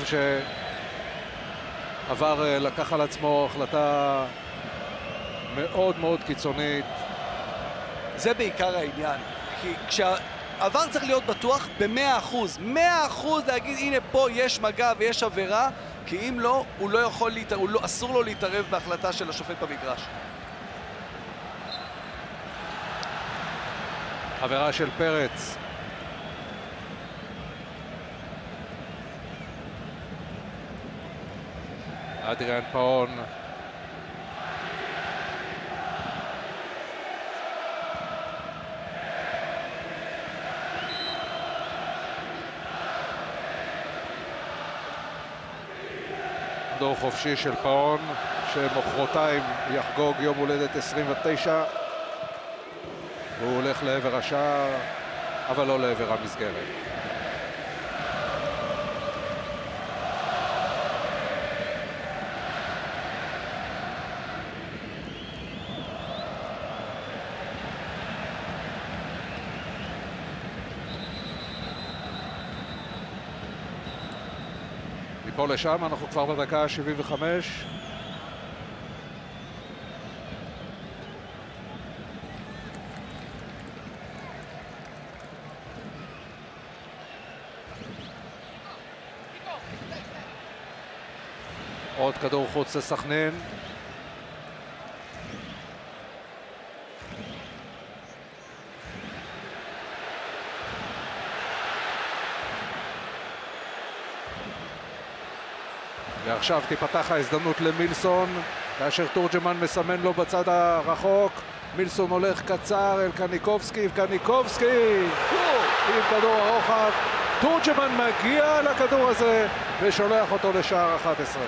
שעבר לקח על עצמו החלטה מאוד מאוד קיצונית. זה בעיקר העניין. כי כשהעבר צריך להיות בטוח ב100%. 100% להגיד, הנה פה יש מגע ויש עבירה, כי אם לא, הוא לא יכול אסור לו להתערב בהחלטה של השופט במגרש. עבירה של פרץ. אדריאן פאון. דור חופשי של פאון, שמחרתיים יחגוג יום הולדת 29. והוא הולך לעבר השער, אבל לא לעבר המסגרת. פה לשם, אנחנו כבר בדקה ה-75. עוד כדור חוץ לסכנין. ועכשיו תיפתח ההזדמנות למילסון, כאשר תורג'מן מסמן לו בצד הרחוק. מילסון הולך קצר אל קניקובסקי, וקניקובסקי עם כדור הרוחב. תורג'מן מגיע לכדור הזה ושולח אותו לשער 11.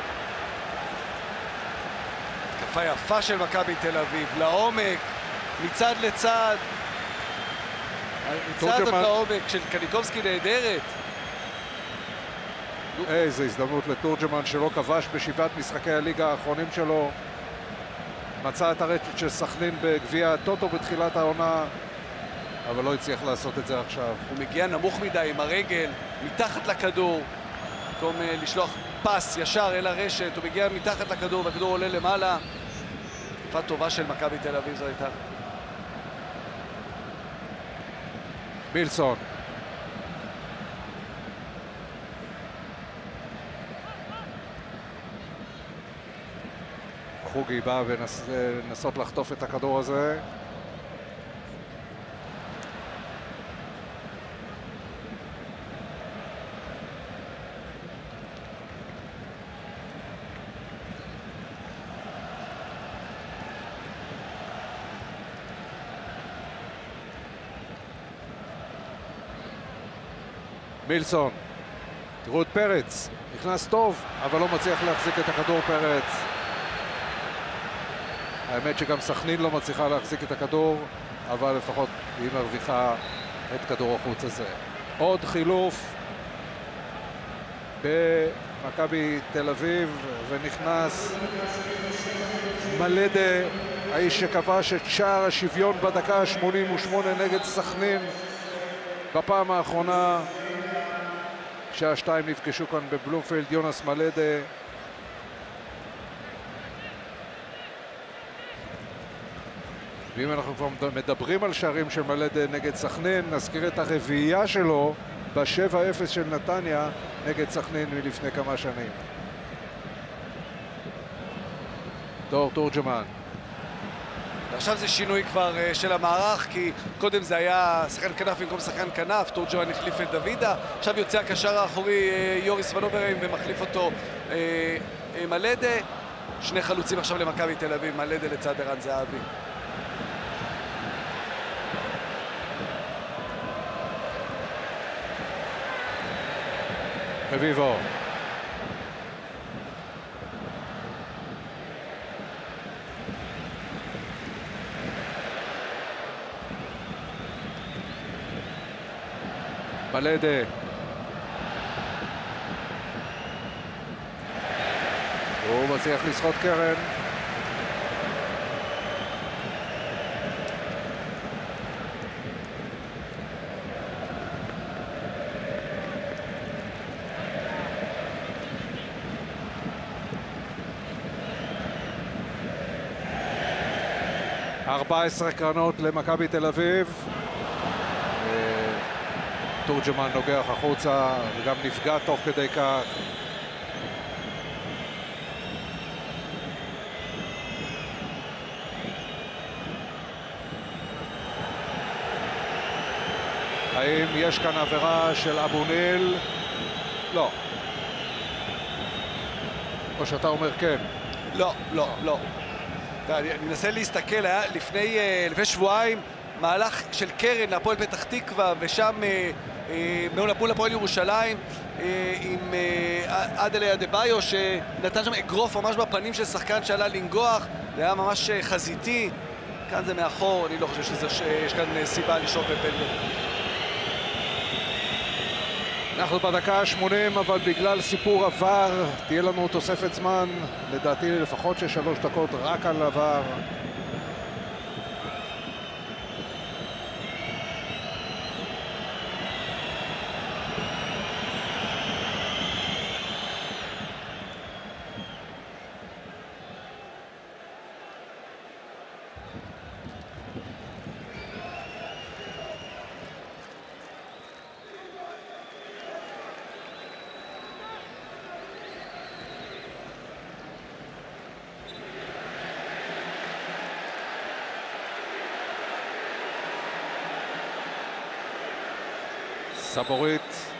התקפה יפה של מכבי תל אביב, לעומק, מצד לצד. מצד לעומק של קניקובסקי נהדרת. איזו הזדמנות לתורג'מן שלא כבש בשבעת משחקי הליגה האחרונים שלו. מצא את הרשת של סכנין בגביע הטוטו בתחילת העונה, אבל לא הצליח לעשות את זה עכשיו. הוא מגיע נמוך מדי עם הרגל, מתחת לכדור, במקום לשלוח פס ישר אל הרשת, הוא מגיע מתחת לכדור והכדור עולה למעלה. תקופה טובה של מכבי תל אביב זו הייתה. מילסון. חוגי בא ונסות לחטוף את הכדור הזה. מילסון, תראו את פרץ, נכנס טוב, אבל לא מצליח להחזיק את הכדור פרץ. האמת שגם סכנין לא מצליחה להחזיק את הכדור, אבל לפחות היא מרוויחה את כדור החוץ הזה. עוד חילוף במכבי תל אביב, ונכנס מלדה, האיש שכבש את שער השוויון בדקה ה-88 נגד סכנין בפעם האחרונה שהשתיים נפגשו כאן בבלומפילד. יונס מלדה. ואם אנחנו כבר מדברים על שערים של מלדה נגד סכנין, נזכיר את הרביעייה שלו ב-7-0 של נתניה נגד סכנין מלפני כמה שנים. דור תורג'מן. עכשיו זה שינוי כבר של המערך, כי קודם זה היה שחקן כנף במקום שחקן כנף, תורג'מן החליף את דוידה, עכשיו יוצא הקשר האחורי יוריס ונוברהיים ומחליף אותו מלדה. שני חלוצים עכשיו למכבי תל אביב, מלדה לצד ערן זהבי. רביבו. מלדה. הוא מצליח לסחוט קרן. ,14 קרנות למכבי תל אביב. תורג'מן נוגח החוצה וגם נפגע תוך כדי כך. האם יש כאן עבירה של אבו ניל? לא. או שאתה אומר כן? לא, לא, לא. אני מנסה להסתכל, היה לפני שבועיים מהלך של קרן להפועל פתח תקווה, ושם מול הפועל ירושלים עם עדלי אדבאיו שנתן שם אגרוף ממש בפנים של שחקן שעלה לנגוח. זה היה ממש חזיתי. כאן זה מאחור, אני לא חושב שיש כאן סיבה לשאוף בפנדל. אנחנו בדקה ה-80, אבל בגלל סיפור עבר תהיה לנו תוספת זמן, לדעתי לפחות של 3 דקות רק על עבר. סבורית.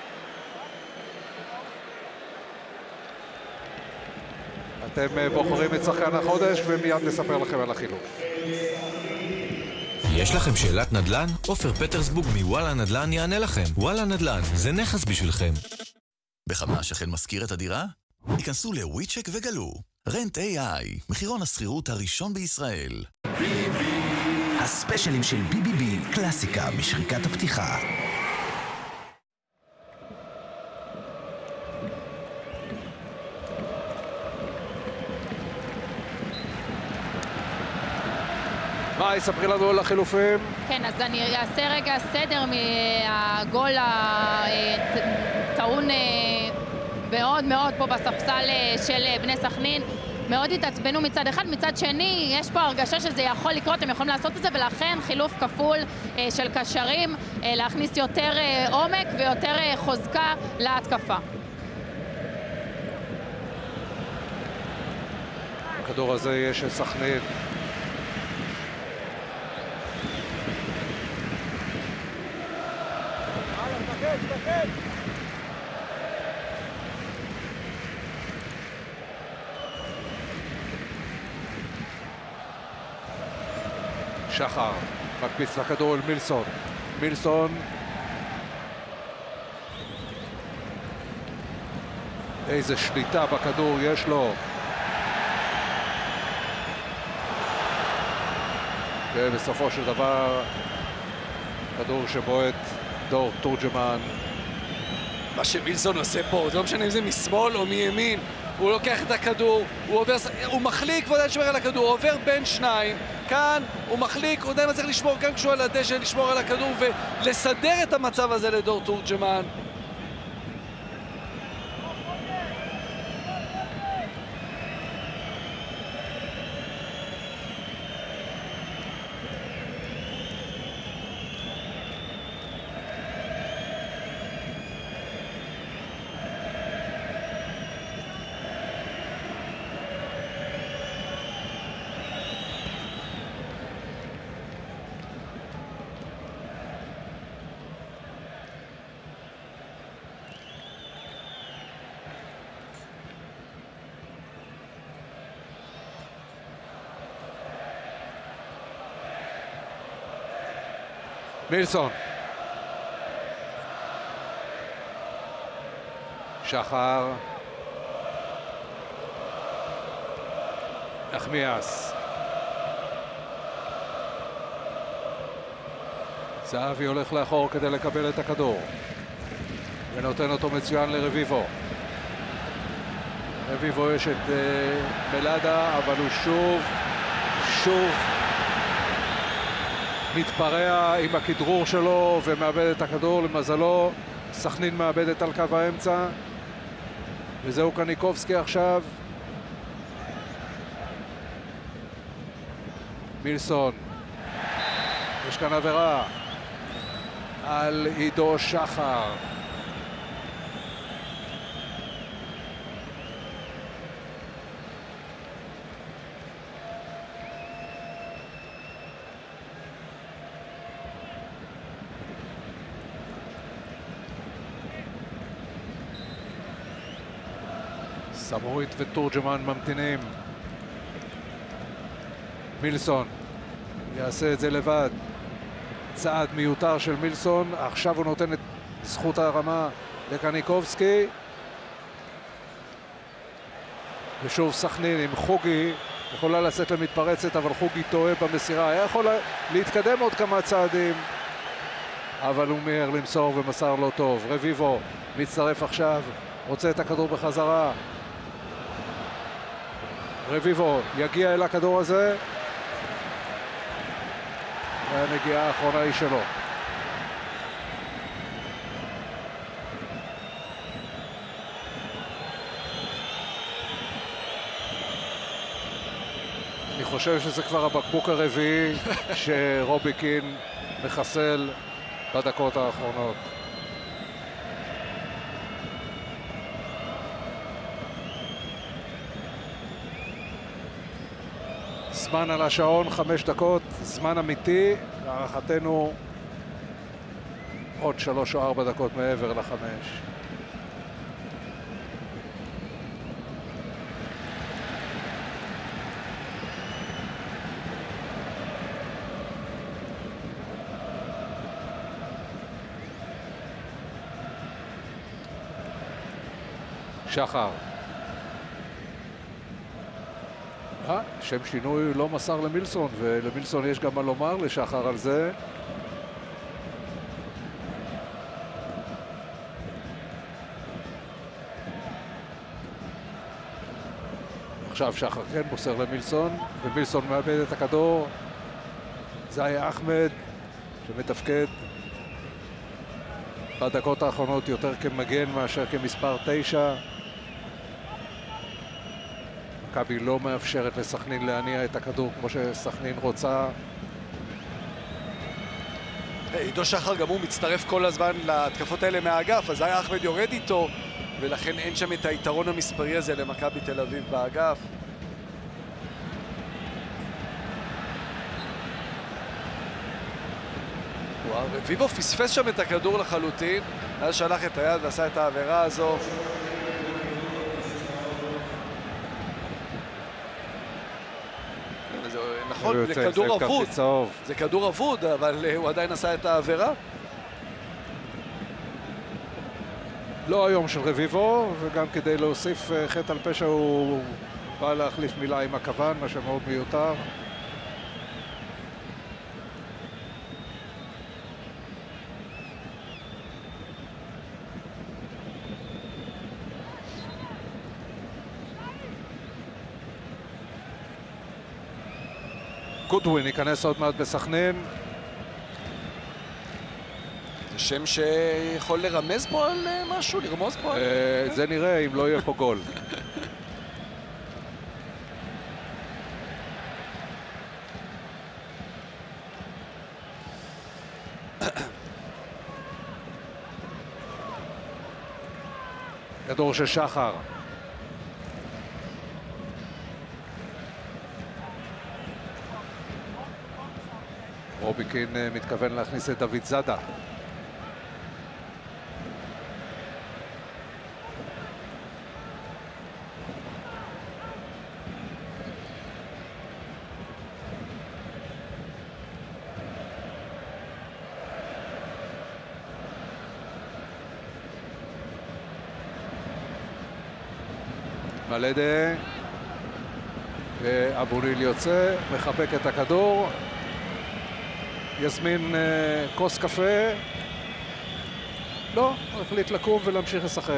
אתם בוחרים את שחקן החודש ומיד נספר לכם על החילוק. יש לכם שאלת נדל"ן? עופר פטרסבורג מוואלה נדל"ן יענה לכם. וואלה נדל"ן, זה נכס בשבילכם. בכמה שכן מזכיר את הדירה? היכנסו לוויצ'ק וגלו. רנט AI, מחירון השכירות הראשון בישראל. הספיישלים של BBB, קלאסיקה בשריקת הפתיחה. מה, יספרי לנו על החילופים? כן, אז אני אעשה רגע סדר מהגול הטעון מאוד מאוד פה בספסל של בני סכנין. מאוד התעצבנו מצד אחד, מצד שני יש פה הרגשה שזה יכול לקרות, הם יכולים לעשות את זה, ולכן חילוף כפול של קשרים, להכניס יותר עומק ויותר חוזקה להתקפה. הכדור הזה יש סכנין. שחר מקפיץ לכדור אל מילסון. מילסון, איזה שליטה בכדור יש לו. ובסופו של דבר כדור שבועט דור תורג'מן. מה שמילסון עושה פה, זה לא משנה אם זה משמאל או מימין, הוא לוקח את הכדור, הוא מחליק ועדיין שומר על הכדור, הוא עובר בין שניים, כאן הוא מחליק, הוא עדיין צריך לשמור כאן כשהוא על הדשא, לשמור על הכדור ולסדר את המצב הזה לדור תורג'מן. מילסון, שחר, נחמיאס, זהבי הולך לאחור כדי לקבל את הכדור ונותן אותו מצוין לרביבו. רביבו יש את מלאדה, אבל הוא שוב מתפרע עם הכדרור שלו ומאבד את הכדור. למזלו סכנין מאבדת על קו האמצע, וזהו קניקובסקי עכשיו. מילסון, יש כאן עבירה על עידו שחר. סבורית ותורג'מן ממתינים. מילסון יעשה את זה לבד. צעד מיותר של מילסון. עכשיו הוא נותן את זכות הרמה לקניקובסקי. ושוב סכנין עם חוגי. יכולה לצאת למתפרצת, אבל חוגי טועה במסירה. היה יכול להתקדם עוד כמה צעדים, אבל הוא מהר למסור ומסר לא טוב. רביבו מצטרף עכשיו, רוצה את הכדור בחזרה. רביבו יגיע אל הכדור הזה, והנגיעה האחרונה היא שלו. אני חושב שזה כבר הבקבוק הרביעי שרובי קין מחסל בדקות האחרונות. זמן על השעון, 5 דקות, זמן אמיתי, להערכתנו עוד 3 או 4 דקות מעבר ל5. שחר. שם שינוי לא מסר למילסון, ולמילסון יש גם מה לומר לשחר על זה. עכשיו שחר כן מוסר למילסון, ומילסון מאבד את הכדור. זה היה אחמד שמתפקד בדקות האחרונות יותר כמגן מאשר כמספר 9. מכבי לא מאפשרת לסכנין להניע את הכדור כמו שסכנין רוצה. עידו שחר גם הוא מצטרף כל הזמן להתקפות האלה מהאגף, אז היה אחמד יורד איתו, ולכן אין שם את היתרון המספרי הזה למכבי תל אביב באגף. רביבו פספס שם את הכדור לחלוטין, אז שלח את היד ועשה את העבירה הזו. נכון, זה כדור אבוד, זה כדור אבוד, אבל הוא עדיין עשה את העבירה. לא היום של רביבו, וגם כדי להוסיף חטא על פשע הוא בא להחליף מילה עם הכוון, מה שמאוד מיותר. גודווין ייכנס עוד מעט בסכנין. זה שם שיכול לרמז פה על משהו, לרמוז פה על... זה נראה אם לא יהיה פה גול. כדור של שחר. רוביקין מתכוון להכניס את דוד זאדה. מלדה. ואבו ניל יוצא, מחבק את הכדור. יזמין כוס קפה. לא, הוא החליט לקום ולהמשיך לשחק.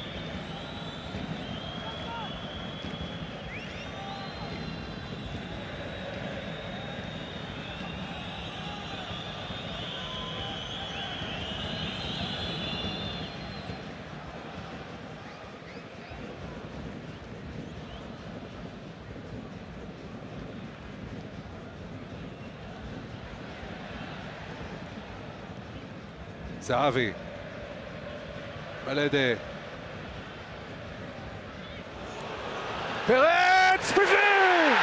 זהבי, מלדה, פרץ, בפנים!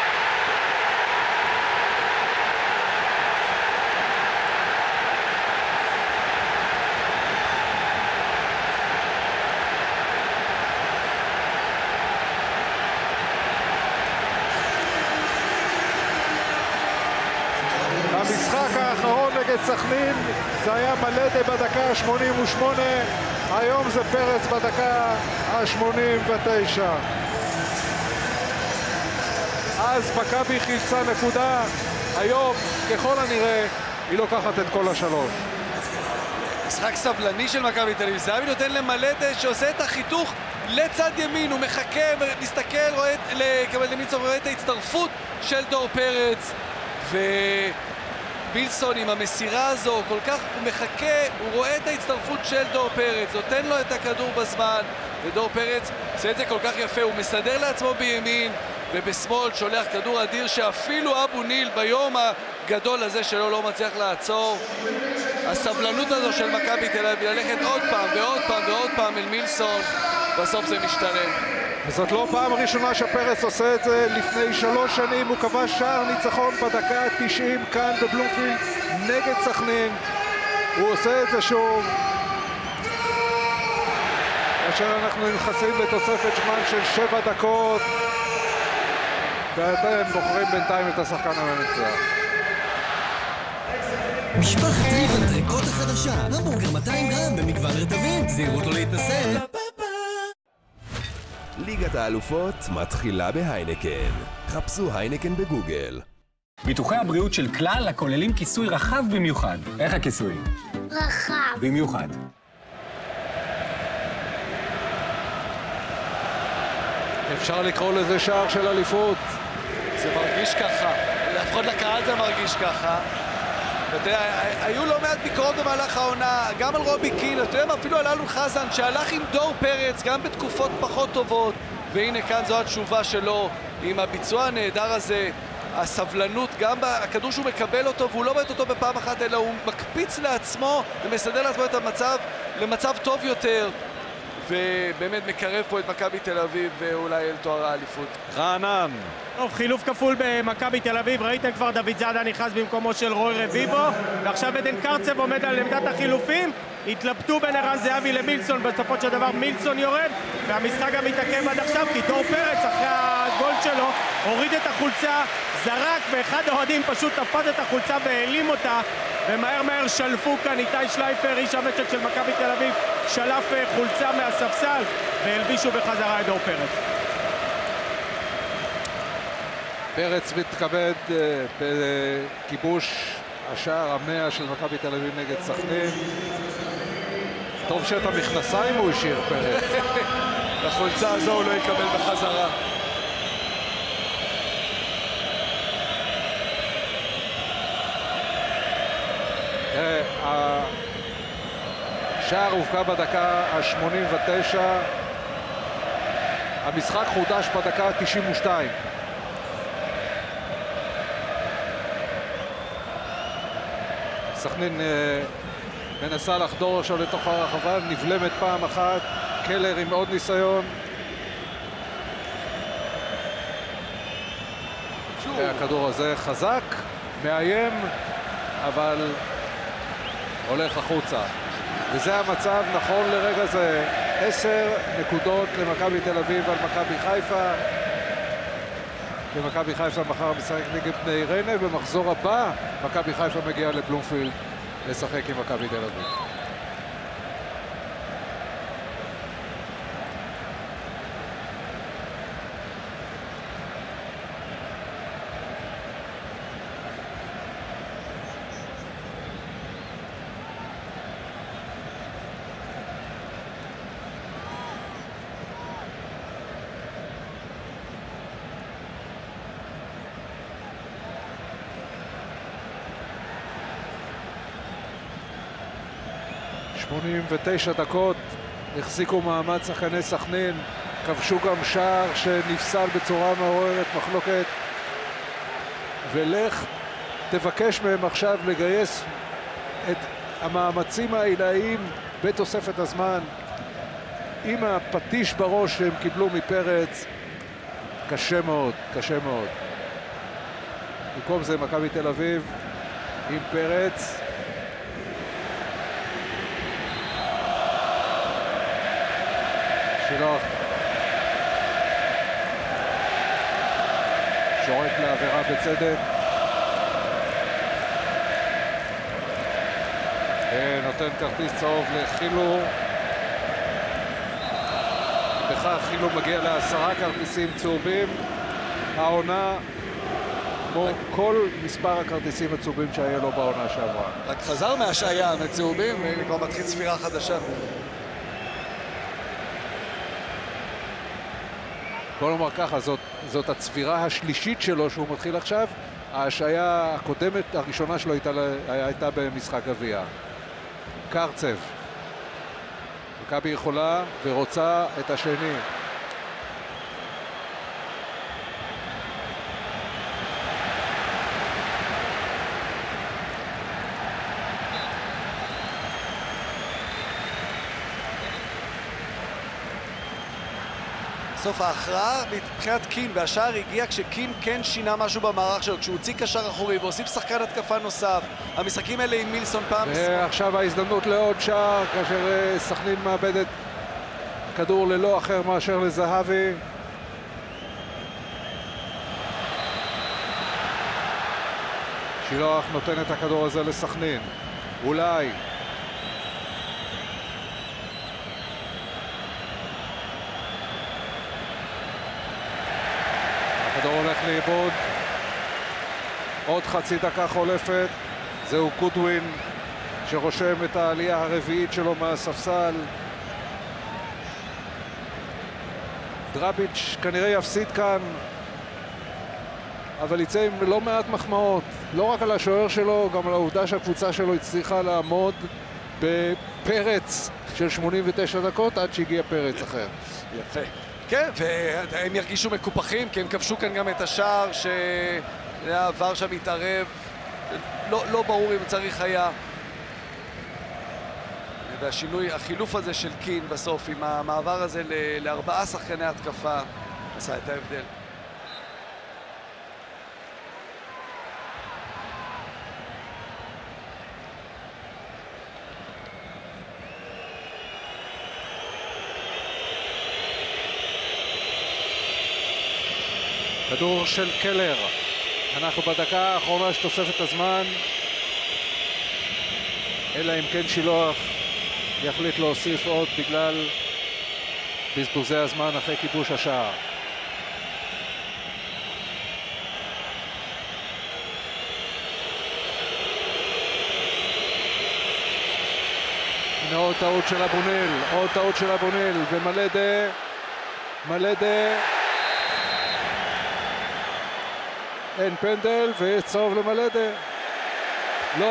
המשחק האחרון נגד סכנין זה היה מלדה בדקה ה-88, היום זה פרץ בדקה ה-89. אז מכבי חילצה נקודה, היום ככל הנראה היא לוקחת את כל השלוש. משחק סבלני של מכבי תל אביב, זהבי נותן למלדה שעושה את החיתוך לצד ימין, הוא מחכה, מסתכל, רואה את ההצטרפות של דור פרץ, בילסון עם המסירה הזו, כל כך הוא מחכה, הוא רואה את ההצטרפות של דור פרץ, נותן לו את הכדור בזמן, ודור פרץ עושה את זה כל כך יפה, הוא מסדר לעצמו בימין, ובשמאל שולח כדור אדיר שאפילו אבו ניל ביום הגדול הזה שלו לא מצליח לעצור. הסבלנות הזו של מכבי תל אביב ללכת עוד פעם ועוד פעם ועוד פעם אל מילסון, בסוף זה משתלם. וזאת לא פעם ראשונה שפרץ עושה את זה. לפני 3 שנים הוא כבש שער ניצחון בדקה ה-90 כאן בבלומפילד נגד סכנין. הוא עושה את זה שוב. כאשר אנחנו נכנסים לתוספת זמן של 7 דקות, ואתם בוחרים בינתיים את השחקן המנצח. משפחת ריבנטריקות החדשה, המבורגר 200 גרם במגוון רטבים, זהירות לא להתנסה. ליגת האלופות מתחילה בהיינקן. חפשו היינקן בגוגל. ביטוחי הבריאות של כלל הכוללים כיסוי רחב במיוחד. איך הכיסוי? רחב. במיוחד. אפשר לקרוא לזה שער של אליפות. זה מרגיש ככה, לפחות לקהל זה מרגיש ככה. ואתה יודע, היו לא מעט ביקורות במהלך העונה, גם על רובי קין, אתה יודע, אפילו על אלון חזן, שהלך עם דור פרץ, גם בתקופות פחות טובות, והנה כאן זו התשובה שלו, עם הביצוע הנהדר הזה, הסבלנות, גם הכדור שהוא מקבל אותו, והוא לא בית אותו בפעם אחת, אלא הוא מקפיץ לעצמו, ומסדר לעצמו את המצב למצב טוב יותר, ובאמת מקרב פה את מכבי תל אביב, ואולי אל תואר האליפות. רענן. טוב, חילוף כפול במכבי תל אביב, ראיתם כבר דוד זאדה נכנס במקומו של רוי רביבו, ועכשיו עדן קרצב עומד על עמדת החילופים, התלבטו בין ערן זהבי למילסון, בסופו של דבר מילסון יורד, והמשחק גם מתעכב עד עכשיו, כי דור פרץ אחרי הגול שלו הוריד את החולצה, זרק, ואחד האוהדים פשוט תפס את החולצה והעלים אותה, ומהר שלפו כאן איתי שלייפר, איש המשק של מכבי תל אביב, שלף חולצה מהספסל, והלבישו בחזרה את דור פרץ. פרץ מתכבד בכיבוש השער 100 של מכבי תל אביב נגד סכנין. טוב שאת המכנסיים הוא השאיר פרץ. לחולצה הזו הוא לא יקבל בחזרה. השער הובקע בדקה ה-89. המשחק חודש בדקה ה-92. סכנין מנסה לחדור עכשיו לתוך הרחבה, נבלמת פעם אחת, קלר עם עוד ניסיון. הכדור הזה חזק, מאיים, אבל הולך החוצה. וזה המצב נכון לרגע זה, 10 נקודות למכבי תל אביב על מכבי חיפה. ומכבי חיפה מחר משחק נגד בני ריינה, במחזור הבא מכבי חיפה מגיעה לבלומפילד לשחק עם מכבי תל אביב. ו9 דקות החזיקו מעמד שחקני סכנין, כבשו גם שער שנפסל בצורה מעוררת מחלוקת, ולך תבקש מהם עכשיו לגייס את המאמצים העילאיים בתוספת הזמן עם הפטיש בראש שהם קיבלו מפרץ. קשה מאוד, קשה מאוד. במקום זה מכבי תל אביב עם פרץ, שילוח שורק לעבירה בצדק, נותן כרטיס צהוב לחילו, בכך חילו מגיע ל10 כרטיסים צהובים העונה, כמו כל מספר הכרטיסים הצהובים שהיה לו בעונה שעברה. רק חזר מהשעיה מצהובים, והנה כבר מתחיל ספירה חדשה. בוא נאמר ככה, זאת הצבירה השלישית שלו שהוא מתחיל עכשיו. ההשעיה הקודמת, הראשונה שלו הייתה במשחק גביע. קרצב. מכבי יכולה ורוצה את השני. בסוף ההכרעה מבחינת קין, והשער הגיע כשקין כן שינה משהו במערך שלו, כשהוא הוציא קשר אחורי והוסיף שחקן התקפה נוסף. המשחקים האלה עם מילסון פעם... ועכשיו ההזדמנות לעוד שער, כאשר סכנין מאבדת כדור ללא אחר מאשר לזהבי. שילוח נותן את הכדור הזה לסכנין. אולי. הכדור הולך לאיבוד. עוד חצי דקה חולפת. זהו קודווין שרושם את העלייה הרביעית שלו מהספסל. דראפיץ' כנראה יפסיד כאן, אבל יצא עם לא מעט מחמאות, לא רק על השוער שלו, גם על העובדה שהקבוצה שלו הצליחה לעמוד בפרץ של 89 דקות עד שהגיע פרץ אחר. יפה. כן, והם ירגישו מקופחים, כי הם כבשו כאן גם את השער שהעבר שם התערב. לא ברור אם צריך היה. והשינוי, החילוף הזה של קין בסוף, עם המעבר הזה לארבעה שחקני התקפה, עשה את ההבדל. כדור של קלר. אנחנו בדקה האחרונה של תוספת הזמן, אלא אם כן שילוח יחליט להוסיף עוד בגלל בזבוזי הזמן אחרי כיבוש השער. הנה עוד טעות של אבוניל, עוד טעות של אבוניל, ומלדה אין פנדל וצהוב למלדה. לא.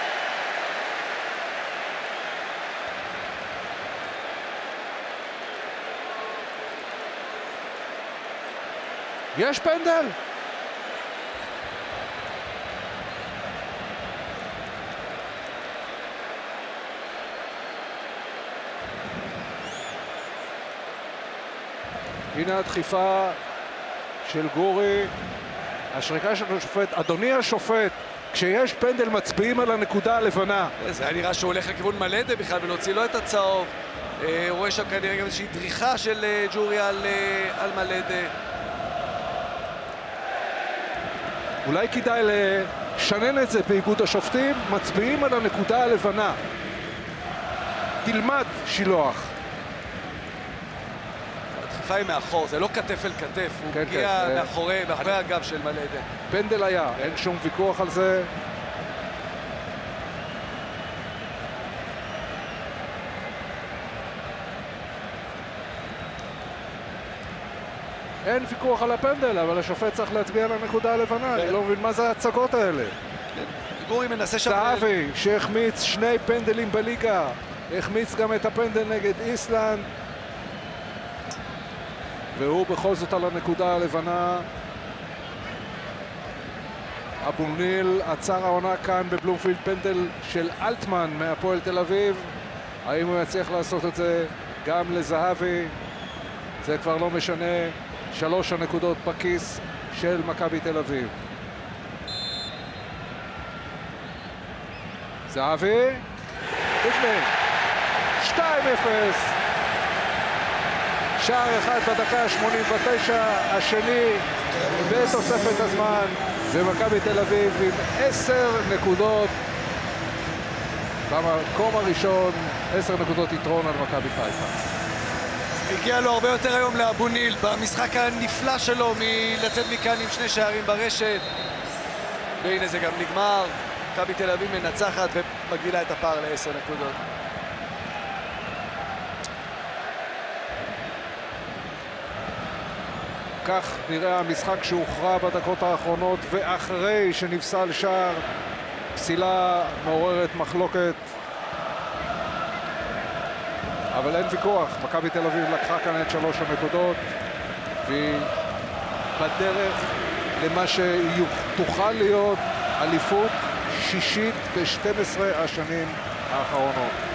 יש פנדל. הנה הדחיפה של גורי. השריקה של השופט, אדוני השופט, כשיש פנדל מצביעים על הנקודה הלבנה. זה היה נראה שהוא הולך לכיוון מלדה בכלל ולהוציא לו את הצהוב. רואה שם כנראה גם איזושהי דריכה של ג'ורי על מלדה. אולי כדאי לשנן את זה באיגוד השופטים, מצביעים על הנקודה הלבנה. תלמד שילוח. הדחיפה היא מאחור, זה לא כתף אל כתף, הוא מגיע מאחורי הגב של מלדה. פנדל היה, אין שום ויכוח על זה. אין ויכוח על הפנדל, אבל השופט צריך להצביע על הנקודה הלבנה. אני לא מבין מה זה ההצגות האלה. גורי מנסה שם... זהבי, שהחמיץ 2 פנדלים בליגה, החמיץ גם את הפנדל נגד איסלנד, והוא בכל זאת על הנקודה הלבנה. אבוניל עצר העונה כאן בבלומפילד, פנדל של אלטמן מהפועל תל אביב. האם הוא יצליח לעשות את זה גם לזהבי? זה כבר לא משנה. 3 הנקודות בכיס של מכבי תל אביב. זהבי, בפנים, 2-0. שער אחד בדקה 89, השני בתוספת הזמן. ומכבי תל אביב עם 10 נקודות. במקום הראשון, 10 נקודות יתרון על מכבי חיפה. הגיע לו הרבה יותר היום לאבוניל במשחק הנפלא שלו מלצאת מכאן עם 2 שערים ברשת. והנה זה גם נגמר. מכבי תל אביב מנצחת ומגדילה את הפער ל10 נקודות. כך נראה המשחק שהוכרע בדקות האחרונות ואחרי שנפסל שער. פסילה מעוררת מחלוקת, אבל אין ויכוח, מכבי תל אביב לקחה כאן את 3 הנקודות והיא בדרך למה שתוכל להיות אליפות שישית ב-12 השנים האחרונות.